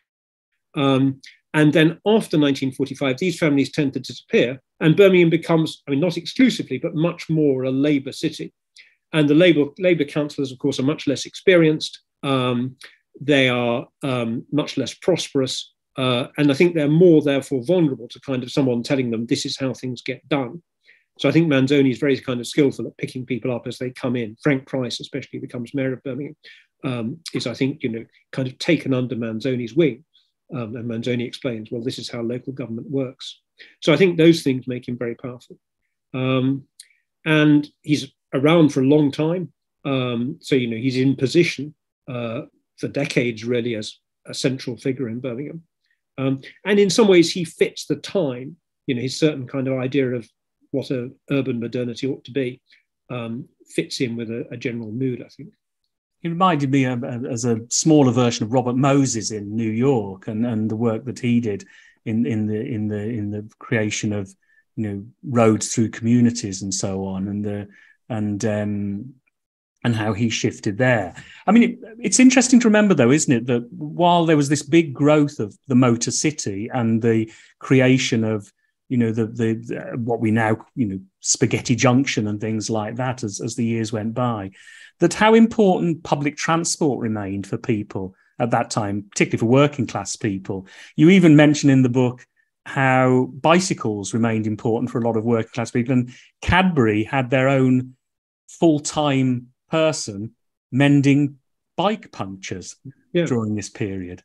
Um, and then after nineteen forty-five, these families tend to disappear, and Birmingham becomes, I mean, not exclusively, but much more a Labour city. And the Labour, Labour councillors, of course, are much less experienced. Um, they are um, much less prosperous. Uh, and I think they're more, therefore, vulnerable to kind of someone telling them this is how things get done. So I think Manzoni is very kind of skillful at picking people up as they come in. Frank Price, especially, becomes mayor of Birmingham, um, is, I think, you know, kind of taken under Manzoni's wing. Um, and Manzoni explains, well, this is how local government works. So I think those things make him very powerful. Um, and he's around for a long time. Um, so, you know, he's in position uh, for decades, really, as a central figure in Birmingham. Um, and in some ways, he fits the time, you know, his certain kind of idea of what an urban modernity ought to be, um, fits in with a, a general mood, I think. He reminded me of, as a smaller version of Robert Moses in New York, and, and the work that he did in, in the in the in the creation of, you know, roads through communities and so on, and the and um, and how he shifted there. I mean, it, it's interesting to remember, though, isn't it, that while there was this big growth of the motor city and the creation of, you know, the the, the what we now, you know, Spaghetti Junction and things like that, as, as the years went by, that how important public transport remained for people at that time, particularly for working class people. You even mention in the book how bicycles remained important for a lot of working class people, and Cadbury had their own full-time person mending bike punctures yeah. during this period.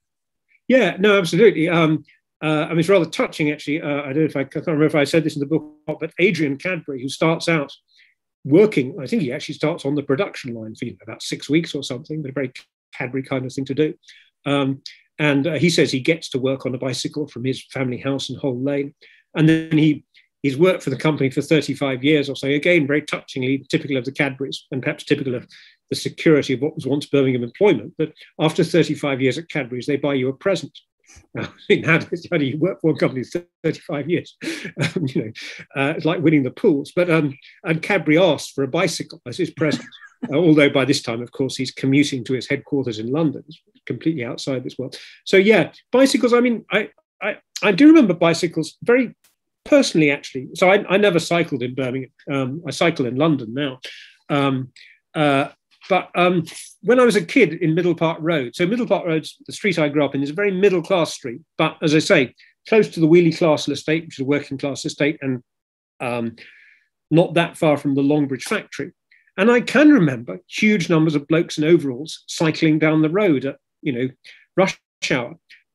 Yeah, no, absolutely. Um, Uh, I mean, it's rather touching, actually. Uh, I don't know if I, I can't remember if I said this in the book, but Adrian Cadbury, who starts out working, I think he actually starts on the production line for, you know, about six weeks or something, but a very Cadbury kind of thing to do. Um, and uh, he says he gets to work on a bicycle from his family house in Hull Lane. And then he he's worked for the company for thirty-five years or so. Again, very touchingly typical of the Cadburys, and perhaps typical of the security of what was once Birmingham employment. But after thirty-five years at Cadbury's, they buy you a present. I mean, how, do, how do you work for a company for thirty-five years? Um, you know, uh, it's like winning the pools. But um, and Cadbury asked for a bicycle as his present. uh, although by this time, of course, he's commuting to his headquarters in London, it's completely outside this world. So yeah, bicycles. I mean, I I, I do remember bicycles very personally, actually. So I, I never cycled in Birmingham. Um, I cycle in London now. Um, uh, But um, when I was a kid in Middle Park Road, so Middle Park Road, the street I grew up in, is a very middle class street. But as I say, close to the Wheelie Castle estate, which is a working class estate, and um, not that far from the Longbridge factory. And I can remember huge numbers of blokes in overalls cycling down the road at, you know, rush hour.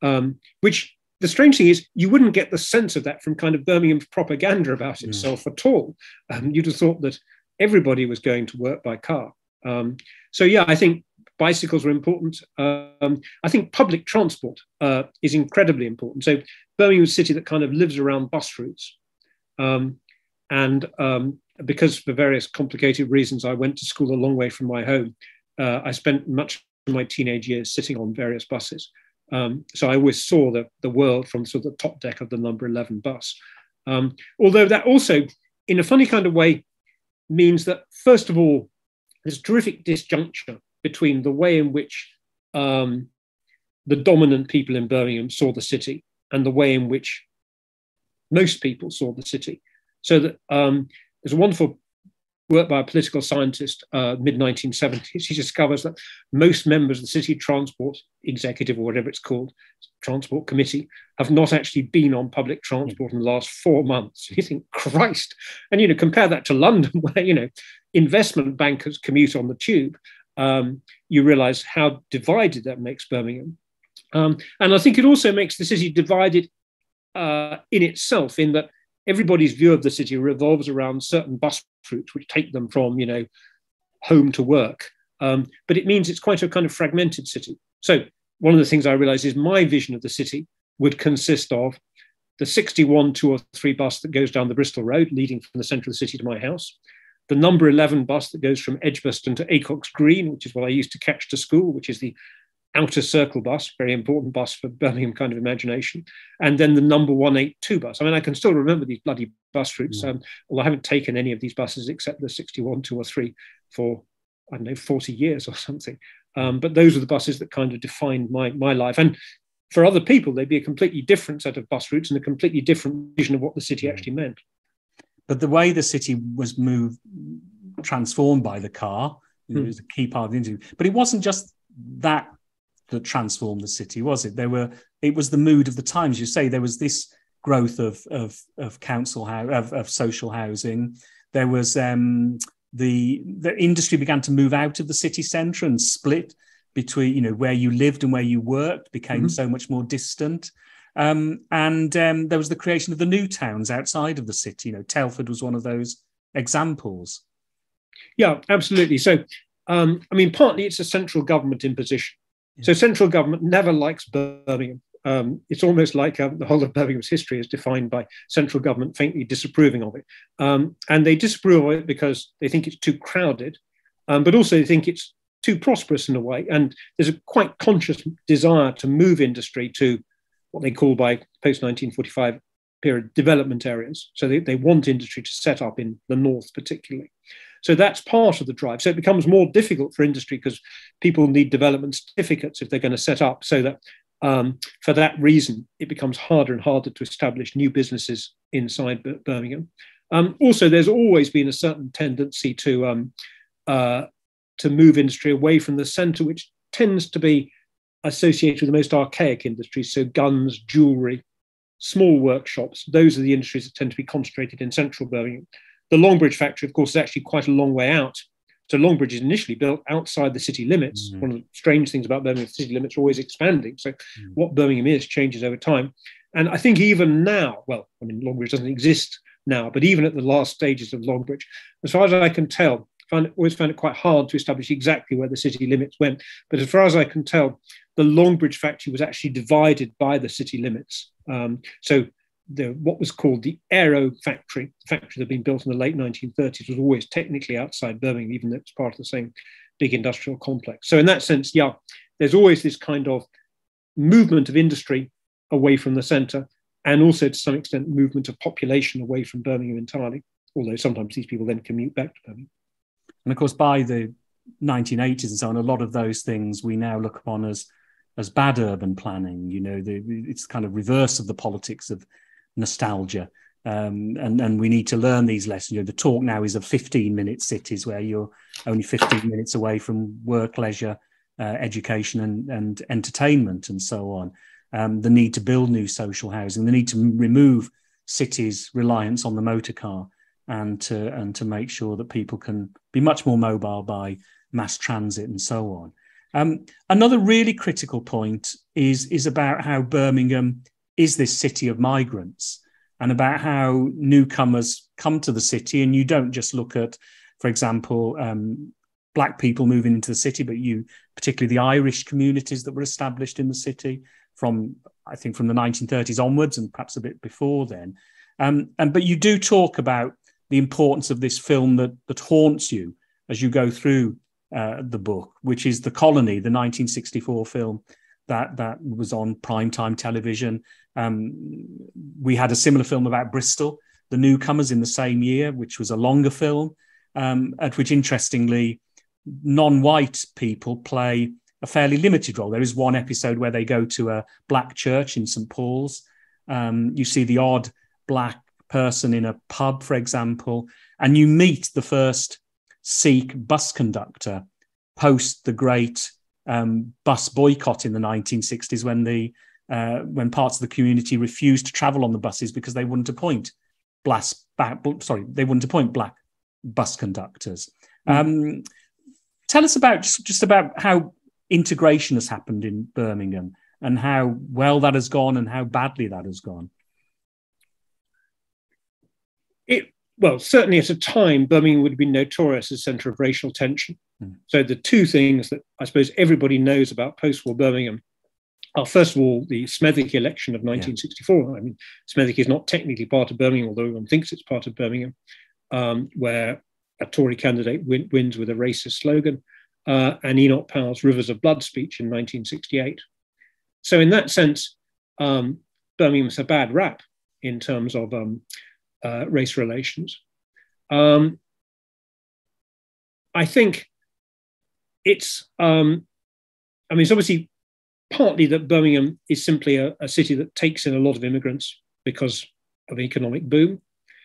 um, which the strange thing is you wouldn't get the sense of that from kind of Birmingham's propaganda about Mm. itself at all. Um, you'd have thought that everybody was going to work by car. Um, so yeah, I think bicycles were important. Um, I think public transport uh, is incredibly important. So Birmingham is a city that kind of lives around bus routes. Um, and um, because for various complicated reasons, I went to school a long way from my home. Uh, I spent much of my teenage years sitting on various buses. Um, so I always saw the, the world from sort of the top deck of the number eleven bus. Um, although that also, in a funny kind of way, means that, first of all, there's a terrific disjuncture between the way in which um, the dominant people in Birmingham saw the city and the way in which most people saw the city. So that um, there's a wonderful work by a political scientist, uh, mid nineteen seventies. He discovers that most members of the city transport executive, or whatever it's called, transport committee, have not actually been on public transport in the last four months. You think, Christ. And, you know, compare that to London, where, you know, investment bankers commute on the tube. Um, you realize how divided that makes Birmingham. Um, and I think it also makes the city divided uh, in itself, in that everybody's view of the city revolves around certain bus routes which take them from, you know, home to work. Um, but it means it's quite a kind of fragmented city. So one of the things I realized is my vision of the city would consist of the sixty-one two oh three bus that goes down the Bristol Road, leading from the centre of the city to my house, the number eleven bus that goes from Edgbaston to Acock's Green, which is what I used to catch to school, which is the outer circle bus, very important bus for Birmingham kind of imagination, and then the number one eighty-two bus. I mean, I can still remember these bloody bus routes, um, although I haven't taken any of these buses except the sixty-one two oh three for, I don't know, forty years or something. Um, but those are the buses that kind of defined my, my life. And for other people, they'd be a completely different set of bus routes and a completely different vision of what the city actually meant. But the way the city was moved, transformed by the car, you know, Hmm. was a key part of the interview. But it wasn't just that that transformed the city, was it? There were, it was the mood of the times. You say there was this growth of of, of council house, of, of social housing. There was um, the the industry began to move out of the city centre and split between, you know, where you lived and where you worked became Mm-hmm. so much more distant. Um, and um, there was the creation of the new towns outside of the city. You know, Telford was one of those examples. Yeah, absolutely. So, um, I mean, partly it's a central government imposition. Yeah. So central government never likes Birmingham. Um, it's almost like um, the whole of Birmingham's history is defined by central government faintly disapproving of it. Um, and they disapprove of it because they think it's too crowded, um, but also they think it's too prosperous in a way. And there's a quite conscious desire to move industry to what they call by post nineteen forty-five period development areas. So they, they want industry to set up in the north particularly. So that's part of the drive. So it becomes more difficult for industry because people need development certificates if they're going to set up, so that um, for that reason, it becomes harder and harder to establish new businesses inside B- Birmingham. Um, also, there's always been a certain tendency to, um, uh, to move industry away from the centre, which tends to be associated with the most archaic industries, so guns, jewellery, small workshops. Those are the industries that tend to be concentrated in central Birmingham. The Longbridge factory, of course, is actually quite a long way out. So Longbridge is initially built outside the city limits. Mm-hmm. One of the strange things about Birmingham, the city limits are always expanding. So mm-hmm. what Birmingham is changes over time. And I think even now, well, I mean, Longbridge doesn't exist now, but even at the last stages of Longbridge, as far as I can tell, I find, always found it quite hard to establish exactly where the city limits went. But as far as I can tell, the Longbridge factory was actually divided by the city limits. Um, so the, what was called the Aero factory, the factory that had been built in the late nineteen thirties, was always technically outside Birmingham, even though it's part of the same big industrial complex. So in that sense, yeah, there's always this kind of movement of industry away from the centre, and also to some extent movement of population away from Birmingham entirely, although sometimes these people then commute back to Birmingham. And of course, by the nineteen eighties and so on, a lot of those things we now look upon as as bad urban planning. You know, the, it's kind of reverse of the politics of nostalgia. Um, and, and we need to learn these lessons. You know, the talk now is of fifteen-minute cities where you're only fifteen minutes away from work, leisure, uh, education and, and entertainment and so on. Um, the need to build new social housing, the need to remove cities' reliance on the motor car and to, and to make sure that people can be much more mobile by mass transit and so on. Um, another really critical point is, is about how Birmingham is this city of migrants, and about how newcomers come to the city. And you don't just look at, for example, um, Black people moving into the city, but you, particularly the Irish communities that were established in the city from, I think, from the nineteen thirties onwards, and perhaps a bit before then. Um, and but you do talk about the importance of this film that that haunts you as you go through uh, the book, which is The Colony, the nineteen sixty-four film that that was on primetime television. Um, we had a similar film about Bristol, The Newcomers, in the same year, which was a longer film, um, at which, interestingly, non-white people play a fairly limited role. There is one episode where they go to a Black church in Saint Paul's. Um, you see the odd Black person in a pub, for example, and you meet the first Sikh bus conductor post the great um, bus boycott in the nineteen sixties, when the uh, when parts of the community refused to travel on the buses because they wouldn't appoint black, sorry, they wouldn't appoint Black bus conductors. Mm. Um, tell us about just, just about how integration has happened in Birmingham, and how well that has gone and how badly that has gone. It, well, certainly at a time, Birmingham would have been notorious as a centre of racial tension. Mm. So the two things that I suppose everybody knows about post-war Birmingham are, first of all, the Smethwick election of nineteen sixty-four. Yeah. I mean, Smethwick is not technically part of Birmingham, although everyone thinks it's part of Birmingham, um, where a Tory candidate win- wins with a racist slogan, uh, and Enoch Powell's Rivers of Blood speech in nineteen sixty-eight. So in that sense, um, Birmingham's a bad rap in terms of um, uh, race relations. Um, I think it's, um, I mean, it's obviously partly that Birmingham is simply a, a city that takes in a lot of immigrants because of the economic boom.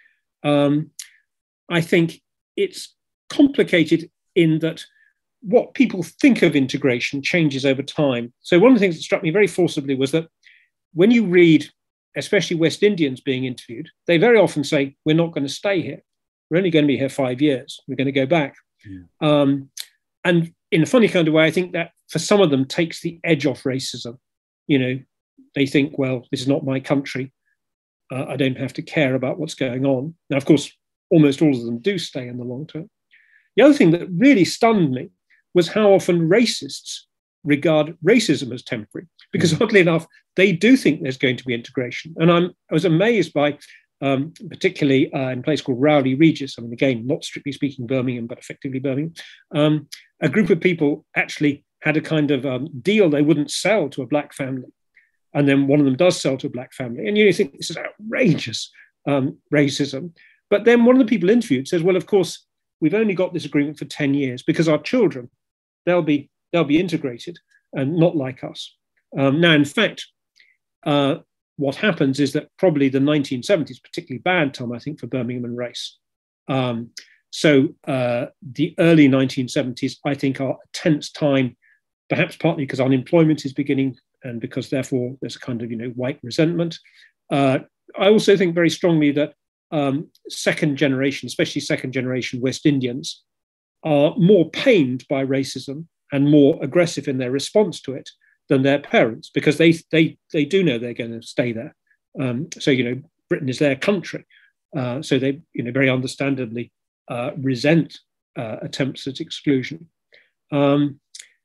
Um, I think it's complicated in that what people think of integration changes over time. So one of the things that struck me very forcibly was that when you read, especially West Indians being interviewed, they very often say, we're not going to stay here. We're only going to be here five years. We're going to go back. Yeah. Um, and in a funny kind of way, I think that for some of them takes the edge off racism. You know, they think, well, this is not my country. Uh, I don't have to care about what's going on. Now, of course, almost all of them do stay in the long term. The other thing that really stunned me was how often racists regard racism as temporary, because mm-hmm. oddly enough, they do think there's going to be integration. And I'm, I was amazed by, um, particularly uh, in a place called Rowley Regis, I mean, again, not strictly speaking Birmingham, but effectively Birmingham, um, a group of people actually had a kind of um, deal they wouldn't sell to a Black family. And then one of them does sell to a Black family. And you think this is outrageous um, racism. But then one of the people interviewed says, well, of course, we've only got this agreement for ten years because our children, they'll be they'll be integrated and not like us. Um, now, in fact, uh, what happens is that probably the nineteen seventies, particularly bad time, I think, for Birmingham and race. Um, so uh, the early nineteen seventies, I think, are a tense time, perhaps partly because unemployment is beginning and because, therefore, there's a kind of, you know, white resentment. Uh, I also think very strongly that Um, second generation, especially second generation West Indians, are more pained by racism and more aggressive in their response to it than their parents, because they they they do know they're going to stay there. Um, so you know, Britain is their country, uh, so they you know very understandably uh, resent uh, attempts at exclusion. Um,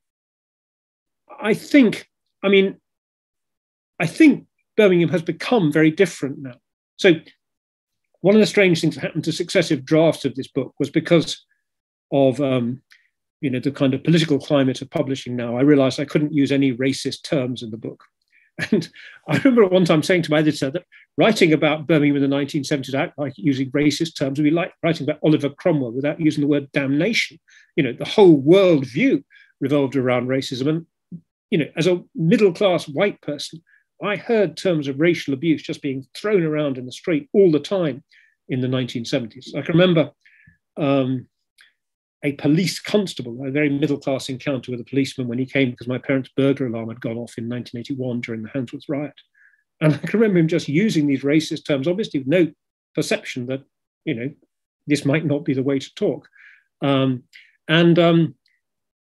I think, I mean, I think Birmingham has become very different now. So one of the strange things that happened to successive drafts of this book was because of um, you know, the kind of political climate of publishing now, I realized I couldn't use any racist terms in the book. And I remember at one time saying to my editor that writing about Birmingham in the nineteen seventies, like using racist terms, would be like writing about Oliver Cromwell without using the word damnation. You know, the whole world view revolved around racism. And, you know, as a middle-class white person, I heard terms of racial abuse just being thrown around in the street all the time in the nineteen seventies. I can remember um, a police constable, a very middle-class encounter with a policeman when he came because my parents' burglar alarm had gone off in nineteen eighty-one during the Handsworth riot. And I can remember him just using these racist terms, obviously with no perception that, you know, this might not be the way to talk. Um, and um,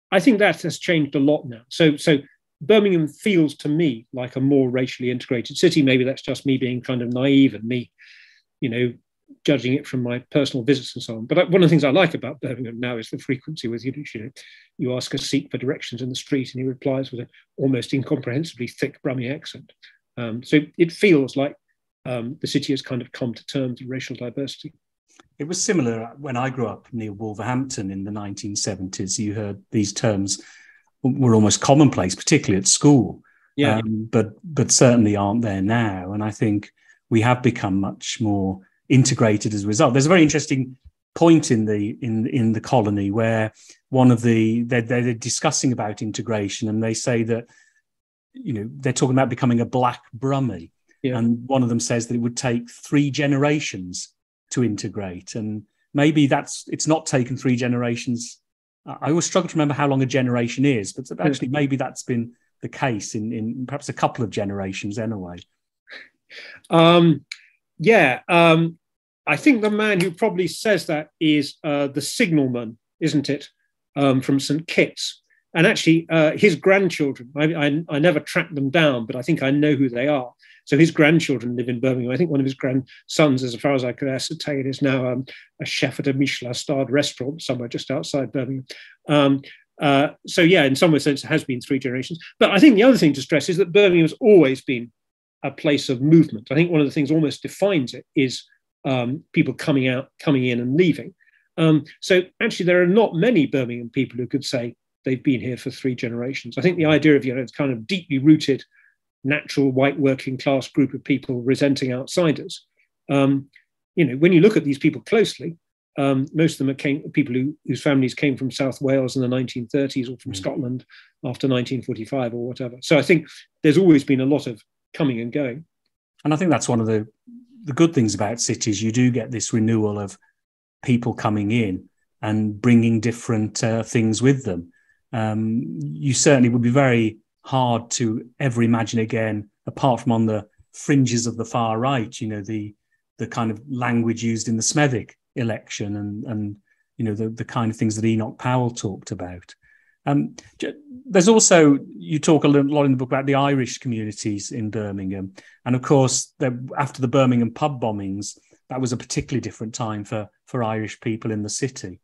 I think that has changed a lot now. So, so Birmingham feels to me like a more racially integrated city. Maybe that's just me being kind of naive and me, you know, judging it from my personal visits and so on. But one of the things I like about Birmingham now is the frequency with you. You know, you ask a Sikh for directions in the street and he replies with an almost incomprehensibly thick Brummie accent. Um, so it feels like um, the city has kind of come to terms with racial diversity. It was similar when I grew up near Wolverhampton in the nineteen seventies. You heard these terms were almost commonplace, particularly at school. Yeah. Um, but but certainly aren't there now. And I think we have become much more integrated as a result. There's a very interesting point in the in in the colony where one of the they're, they're discussing about integration, and they say that, you know, they're talking about becoming a black Brummie. Yeah. And one of them says that it would take three generations to integrate, and maybe that's it's not taken three generations. I always struggle to remember how long a generation is, but actually maybe that's been the case in, in perhaps a couple of generations anyway. Um, yeah, um, I think the man who probably says that is uh, the signalman, isn't it, um, from Saint Kitts? And actually, uh, his grandchildren, I, I, I never tracked them down, but I think I know who they are. So his grandchildren live in Birmingham. I think one of his grandsons, as far as I could ascertain, is now um, a chef at a Michelin-starred restaurant somewhere just outside Birmingham. Um, uh, so yeah, in some sense, it has been three generations. But I think the other thing to stress is that Birmingham has always been a place of movement. I think one of the things almost defines it is um, people coming out, coming in and leaving. Um, so actually, there are not many Birmingham people who could say they've been here for three generations. I think the idea of, you know, it's kind of deeply rooted natural white working class group of people resenting outsiders. Um, you know, when you look at these people closely, um, most of them are came, people who, whose families came from South Wales in the nineteen thirties or from mm. Scotland after nineteen forty-five or whatever. So I think there's always been a lot of coming and going. And I think that's one of the, the good things about cities. You do get this renewal of people coming in and bringing different uh, things with them. Um, you certainly would be very hard to ever imagine again, apart from on the fringes of the far right, you know, the the kind of language used in the Smethwick election and, and you know, the, the kind of things that Enoch Powell talked about. Um, there's also, you talk a lot in the book about the Irish communities in Birmingham. And of course, after the Birmingham pub bombings, that was a particularly different time for, for Irish people in the city.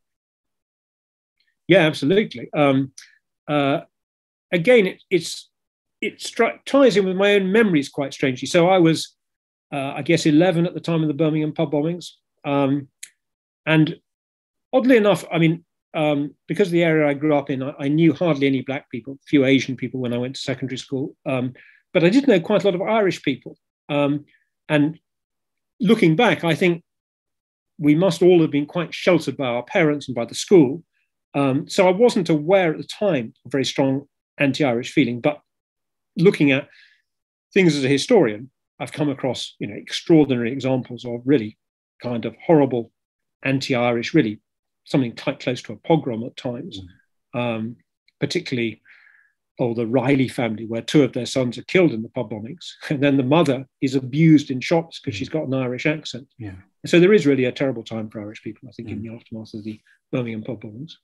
Yeah, absolutely. Um, uh, Again, it, it's it stri- ties in with my own memories quite strangely. So I was, uh, I guess, eleven at the time of the Birmingham pub bombings. Um, and oddly enough, I mean, um, because of the area I grew up in, I, I knew hardly any black people, a few Asian people when I went to secondary school. Um, but I did know quite a lot of Irish people. Um, and looking back, I think we must all have been quite sheltered by our parents and by the school. Um, so I wasn't aware at the time of very strong anti-Irish feeling, but looking at things as a historian, I've come across, you know, extraordinary examples of really kind of horrible anti-Irish, really something quite close to a pogrom at times, mm. um, particularly oh, the Riley family, where two of their sons are killed in the pub bombings, and then the mother is abused in shops because mm. she's got an Irish accent. Yeah. So there is really a terrible time for Irish people, I think, mm. in the aftermath of the Birmingham pub bombings.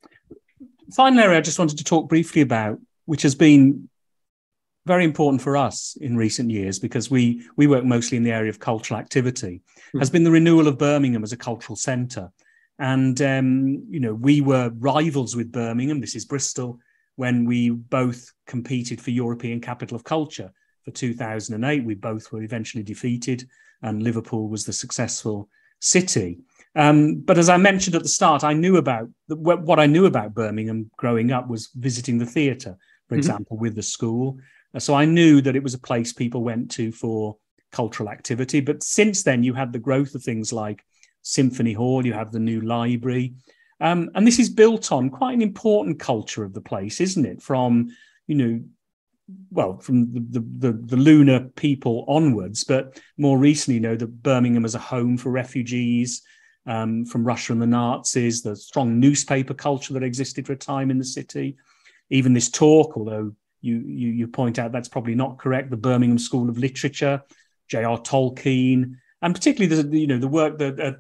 Final area I just wanted to talk briefly about, which has been very important for us in recent years because we we work mostly in the area of cultural activity, mm. has been the renewal of Birmingham as a cultural centre. And, um, you know, we were rivals with Birmingham, this is Bristol, when we both competed for European Capital of Culture for two thousand eight. We both were eventually defeated and Liverpool was the successful city. Um, but as I mentioned at the start, I knew about what I knew about Birmingham growing up was visiting the theatre, for mm-hmm. example, with the school. So I knew that it was a place people went to for cultural activity. But since then, you had the growth of things like Symphony Hall, you have the new library. Um, and this is built on quite an important culture of the place, isn't it? From, you know, well, from the, the, the, the lunar people onwards, but more recently, you know, the Birmingham as a home for refugees, Um, from Russia and the Nazis, the strong newspaper culture that existed for a time in the city. Even this talk, although you, you, you point out that's probably not correct, the Birmingham School of Literature, J R Tolkien, and particularly the, you know, the work that uh,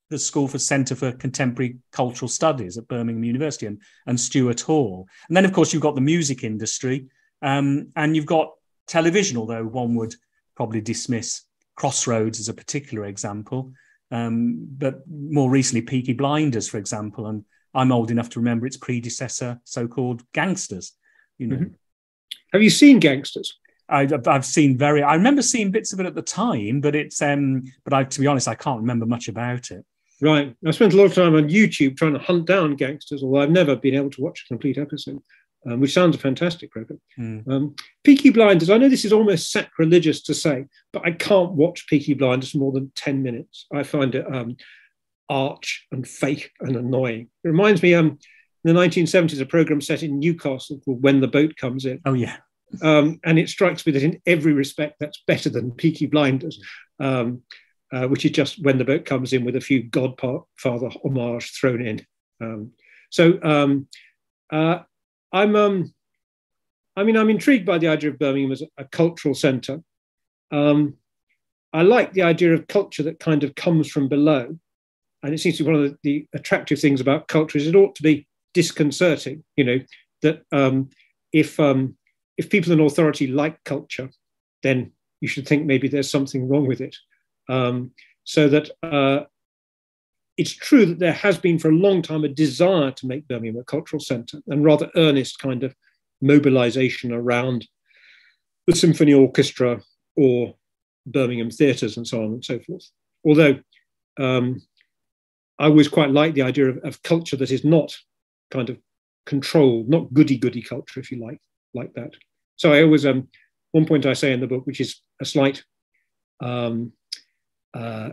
the School for Centre for Contemporary Cultural Studies at Birmingham University and, and Stuart Hall. And then, of course, you've got the music industry um, and you've got television, although one would probably dismiss Crossroads as a particular example. Um, but more recently, Peaky Blinders, for example, and I'm old enough to remember its predecessor, so-called Gangsters. You know, mm-hmm. Have you seen Gangsters? I, I've seen very. I remember seeing bits of it at the time, but it's. Um, but I, to be honest, I can't remember much about it. Right. I spent a lot of time on YouTube trying to hunt down Gangsters, although I've never been able to watch a complete episode, um, which sounds a fantastic program. Mm. Um, Peaky Blinders, I know this is almost sacrilegious to say, but I can't watch Peaky Blinders for more than ten minutes. I find it um, arch and fake and annoying. It reminds me, um, in the nineteen seventies, a program set in Newcastle called When the Boat Comes In. Oh, yeah. Um, and it strikes me that in every respect, that's better than Peaky Blinders. Um, Uh, which is just when the boat comes in with a few Godfather homage thrown in. Um, so um, uh, I'm, um, I mean, I'm intrigued by the idea of Birmingham as a, a cultural centre. Um, I like the idea of culture that kind of comes from below. And it seems to be one of the, the attractive things about culture is it ought to be disconcerting, you know, that um, if, um, if people in authority like culture, then you should think maybe there's something wrong with it. Um, so that uh, it's true that there has been for a long time a desire to make Birmingham a cultural centre and rather earnest kind of mobilisation around the symphony orchestra or Birmingham theatres and so on and so forth. Although um, I always quite like the idea of, of culture that is not kind of controlled, not goody-goody culture, if you like, like that. So I always, um, one point I say in the book, which is a slight um, Uh,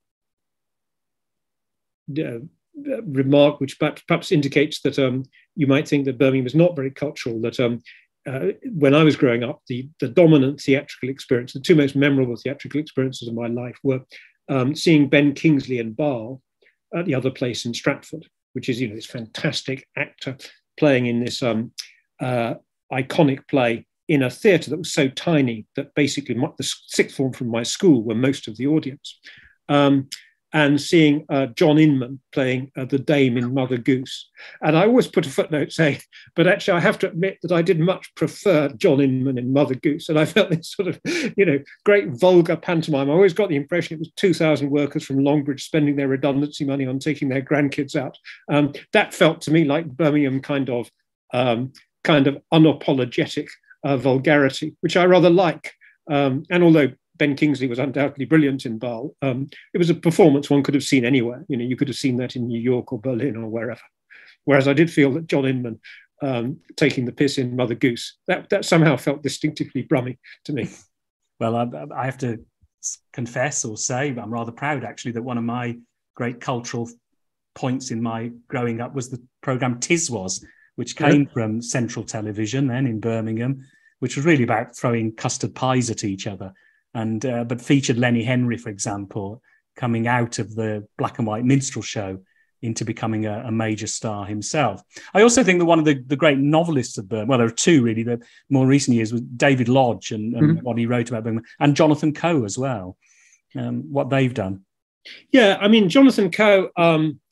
uh, remark which perhaps, perhaps indicates that um, you might think that Birmingham is not very cultural, that um, uh, when I was growing up, the, the dominant theatrical experience, the two most memorable theatrical experiences of my life were um, seeing Ben Kingsley in Basle at the other place in Stratford, which is, you know, this fantastic actor playing in this um, uh, iconic play in a theatre that was so tiny that basically my, the sixth form from my school were most of the audience. Um, and seeing uh, John Inman playing uh, the Dame in Mother Goose. And I always put a footnote saying, but actually I have to admit that I did much prefer John Inman in Mother Goose. And I felt this sort of, you know, great vulgar pantomime. I always got the impression it was two thousand workers from Longbridge spending their redundancy money on taking their grandkids out. Um, that felt to me like Birmingham kind of, um, kind of unapologetic uh, vulgarity, which I rather like. Um, and although Ben Kingsley was undoubtedly brilliant in Basle, Um, it was a performance one could have seen anywhere. You know, you could have seen that in New York or Berlin or wherever. Whereas I did feel that John Inman um, taking the piss in Mother Goose, that, that somehow felt distinctively Brummy to me. Well, I, I have to confess or say, I'm rather proud actually that one of my great cultural points in my growing up was the programme Tiswas, which came yeah. from Central Television then in Birmingham, which was really about throwing custard pies at each other. And uh, but featured Lenny Henry, for example, coming out of the black and white minstrel show into becoming a, a major star himself. I also think that one of the, the great novelists of Birmingham, well, there are two really, the more recent years, was David Lodge and, and mm-hmm. what he wrote about Birmingham, and Jonathan Coe as well, um, what they've done. Yeah, I mean, Jonathan Coe, um,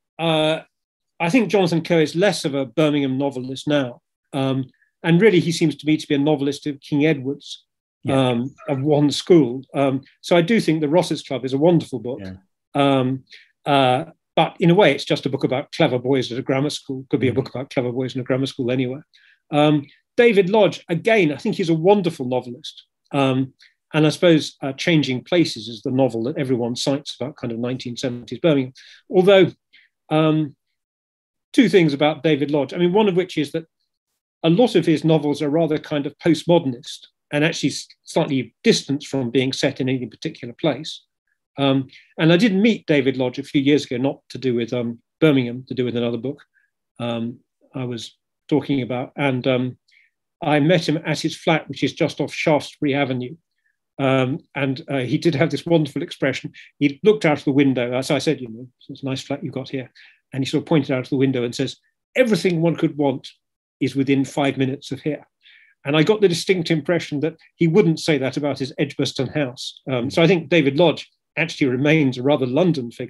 uh, I think Jonathan Coe is less of a Birmingham novelist now. Um, and really, he seems to me to be a novelist of King Edward's. Yeah. Um, of one school. Um, so I do think The Ross's Club is a wonderful book. Yeah. Um, uh, but in a way, it's just a book about clever boys at a grammar school. Could be mm. a book about clever boys in a grammar school anywhere. Um, David Lodge, again, I think he's a wonderful novelist. Um, and I suppose uh, Changing Places is the novel that everyone cites about kind of nineteen seventies Birmingham. Although, um, two things about David Lodge. I mean, one of which is that a lot of his novels are rather kind of postmodernist and actually slightly distanced from being set in any particular place. Um, and I did meet David Lodge a few years ago, not to do with um, Birmingham, to do with another book um, I was talking about. And um, I met him at his flat, which is just off Shaftesbury Avenue. Um, and uh, he did have this wonderful expression. He looked out of the window, as I said, you know, it's a nice flat you've got here. And he sort of pointed out of the window and says, everything one could want is within five minutes of here. And I got the distinct impression that he wouldn't say that about his Edgbaston house. Um, so I think David Lodge actually remains a rather London figure.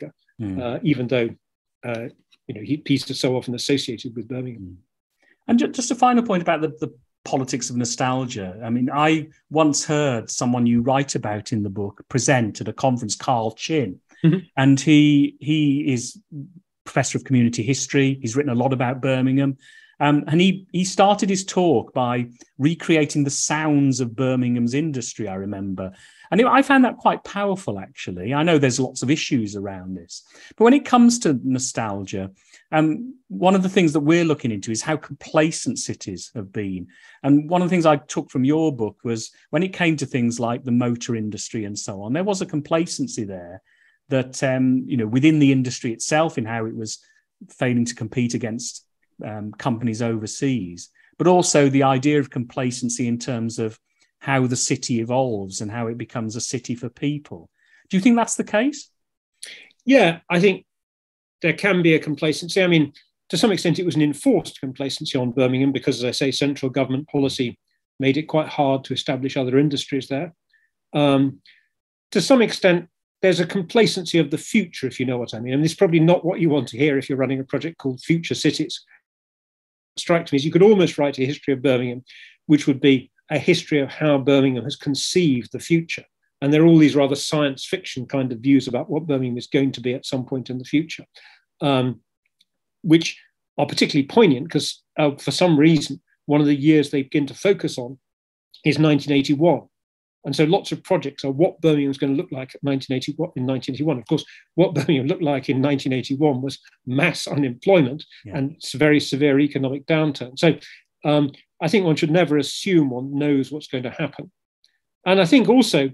mm. uh, even though uh, you know he, peace is so often associated with Birmingham. Mm. And just a final point about the, the politics of nostalgia. I mean, I once heard someone you write about in the book present at a conference, Carl Chin, mm-hmm. and he he is professor of community history. He's written a lot about Birmingham. Um, and he he started his talk by recreating the sounds of Birmingham's industry, I remember. And it, I found that quite powerful, actually. I know there's lots of issues around this. But when it comes to nostalgia, um, one of the things that we're looking into is how complacent cities have been. And one of the things I took from your book was when it came to things like the motor industry and so on, there was a complacency there that, um, you know, within the industry itself in how it was failing to compete against Um, companies overseas, but also the idea of complacency in terms of how the city evolves and how it becomes a city for people. Do you think that's the case? Yeah, I think there can be a complacency. I mean, to some extent, it was an enforced complacency on Birmingham because, as I say, central government policy made it quite hard to establish other industries there. Um, to some extent, there's a complacency of the future, if you know what I mean. And this is probably not what you want to hear if you're running a project called Future Cities. Strikes me as you could almost write a history of Birmingham, which would be a history of how Birmingham has conceived the future. And there are all these rather science fiction kind of views about what Birmingham is going to be at some point in the future, um, which are particularly poignant because uh, for some reason, one of the years they begin to focus on is nineteen eighty-one. And so lots of projects are what Birmingham was going to look like at nineteen eighty, in nineteen eighty-one. Of course, what Birmingham looked like in nineteen eighty-one was mass unemployment yeah. and very severe economic downturn. So um, I think one should never assume one knows what's going to happen. And I think also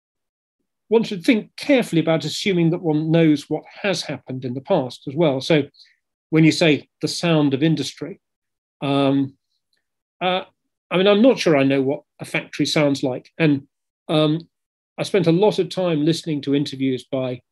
one should think carefully about assuming that one knows what has happened in the past as well. So when you say the sound of industry, um, uh, I mean, I'm not sure I know what a factory sounds like. And Um, I spent a lot of time listening to interviews by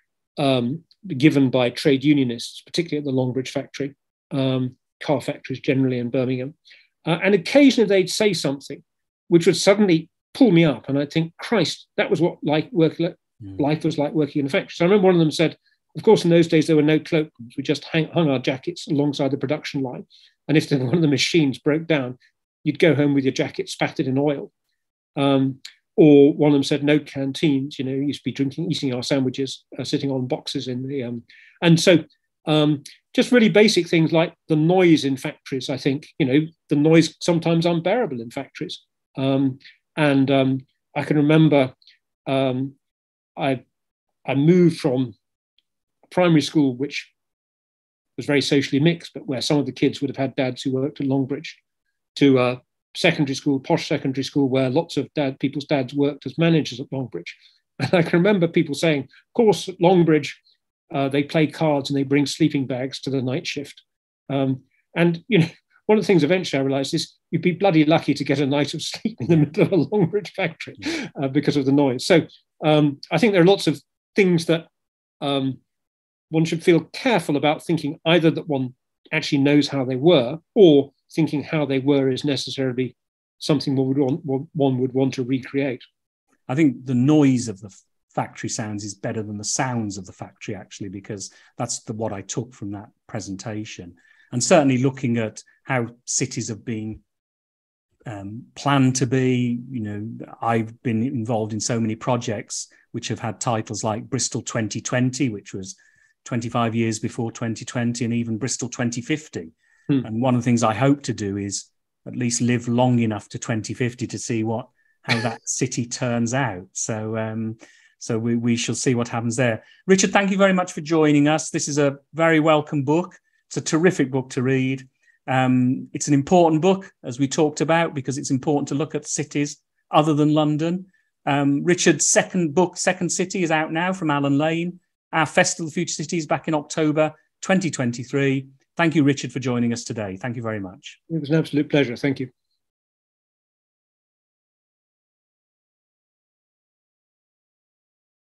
um, given by trade unionists, particularly at the Longbridge factory, um, car factories generally in Birmingham. Uh, and occasionally they'd say something which would suddenly pull me up. And I'd think, Christ, that was what like work, mm. life was like working in a factory. So I remember one of them said, of course, in those days, there were no cloakrooms. We just hang, hung our jackets alongside the production line. And if one of the machines broke down, you'd go home with your jacket spattered in oil. Um, Or one of them said no canteens, you know, you used to be drinking, eating our sandwiches, uh, sitting on boxes in the, um, and so um, just really basic things like the noise in factories. I think, you know, the noise sometimes unbearable in factories. Um, and um, I can remember um, I, I moved from primary school, which was very socially mixed, but where some of the kids would have had dads who worked at Longbridge, to uh, secondary school, posh secondary school, where lots of dad, people's dads worked as managers at Longbridge. And I can remember people saying, of course, at Longbridge, uh, they play cards and they bring sleeping bags to the night shift. Um, and, you know, one of the things eventually I realized is you'd be bloody lucky to get a night of sleep in the middle of a Longbridge factory uh, because of the noise. So um, I think there are lots of things that um, one should feel careful about thinking either that one actually knows how they were, or thinking how they were is necessarily something one would want, one would want to recreate. I think the noise of the factory sounds is better than the sounds of the factory, actually, because that's the, what I took from that presentation. And certainly looking at how cities have been um, planned to be, you know, I've been involved in so many projects which have had titles like Bristol twenty twenty, which was twenty-five years before twenty twenty, and even Bristol twenty fifty. Hmm. And one of the things I hope to do is at least live long enough to twenty fifty to see what how that city turns out. So um, so we, we shall see what happens there. Richard, thank you very much for joining us. This is a very welcome book. It's a terrific book to read. Um, it's an important book, as we talked about, because it's important to look at cities other than London. Um, Richard's second book, Second City, is out now from Alan Lane. Our Festival of Future Cities back in October twenty twenty-three. Thank you, Richard, for joining us today. Thank you very much. It was an absolute pleasure. Thank you.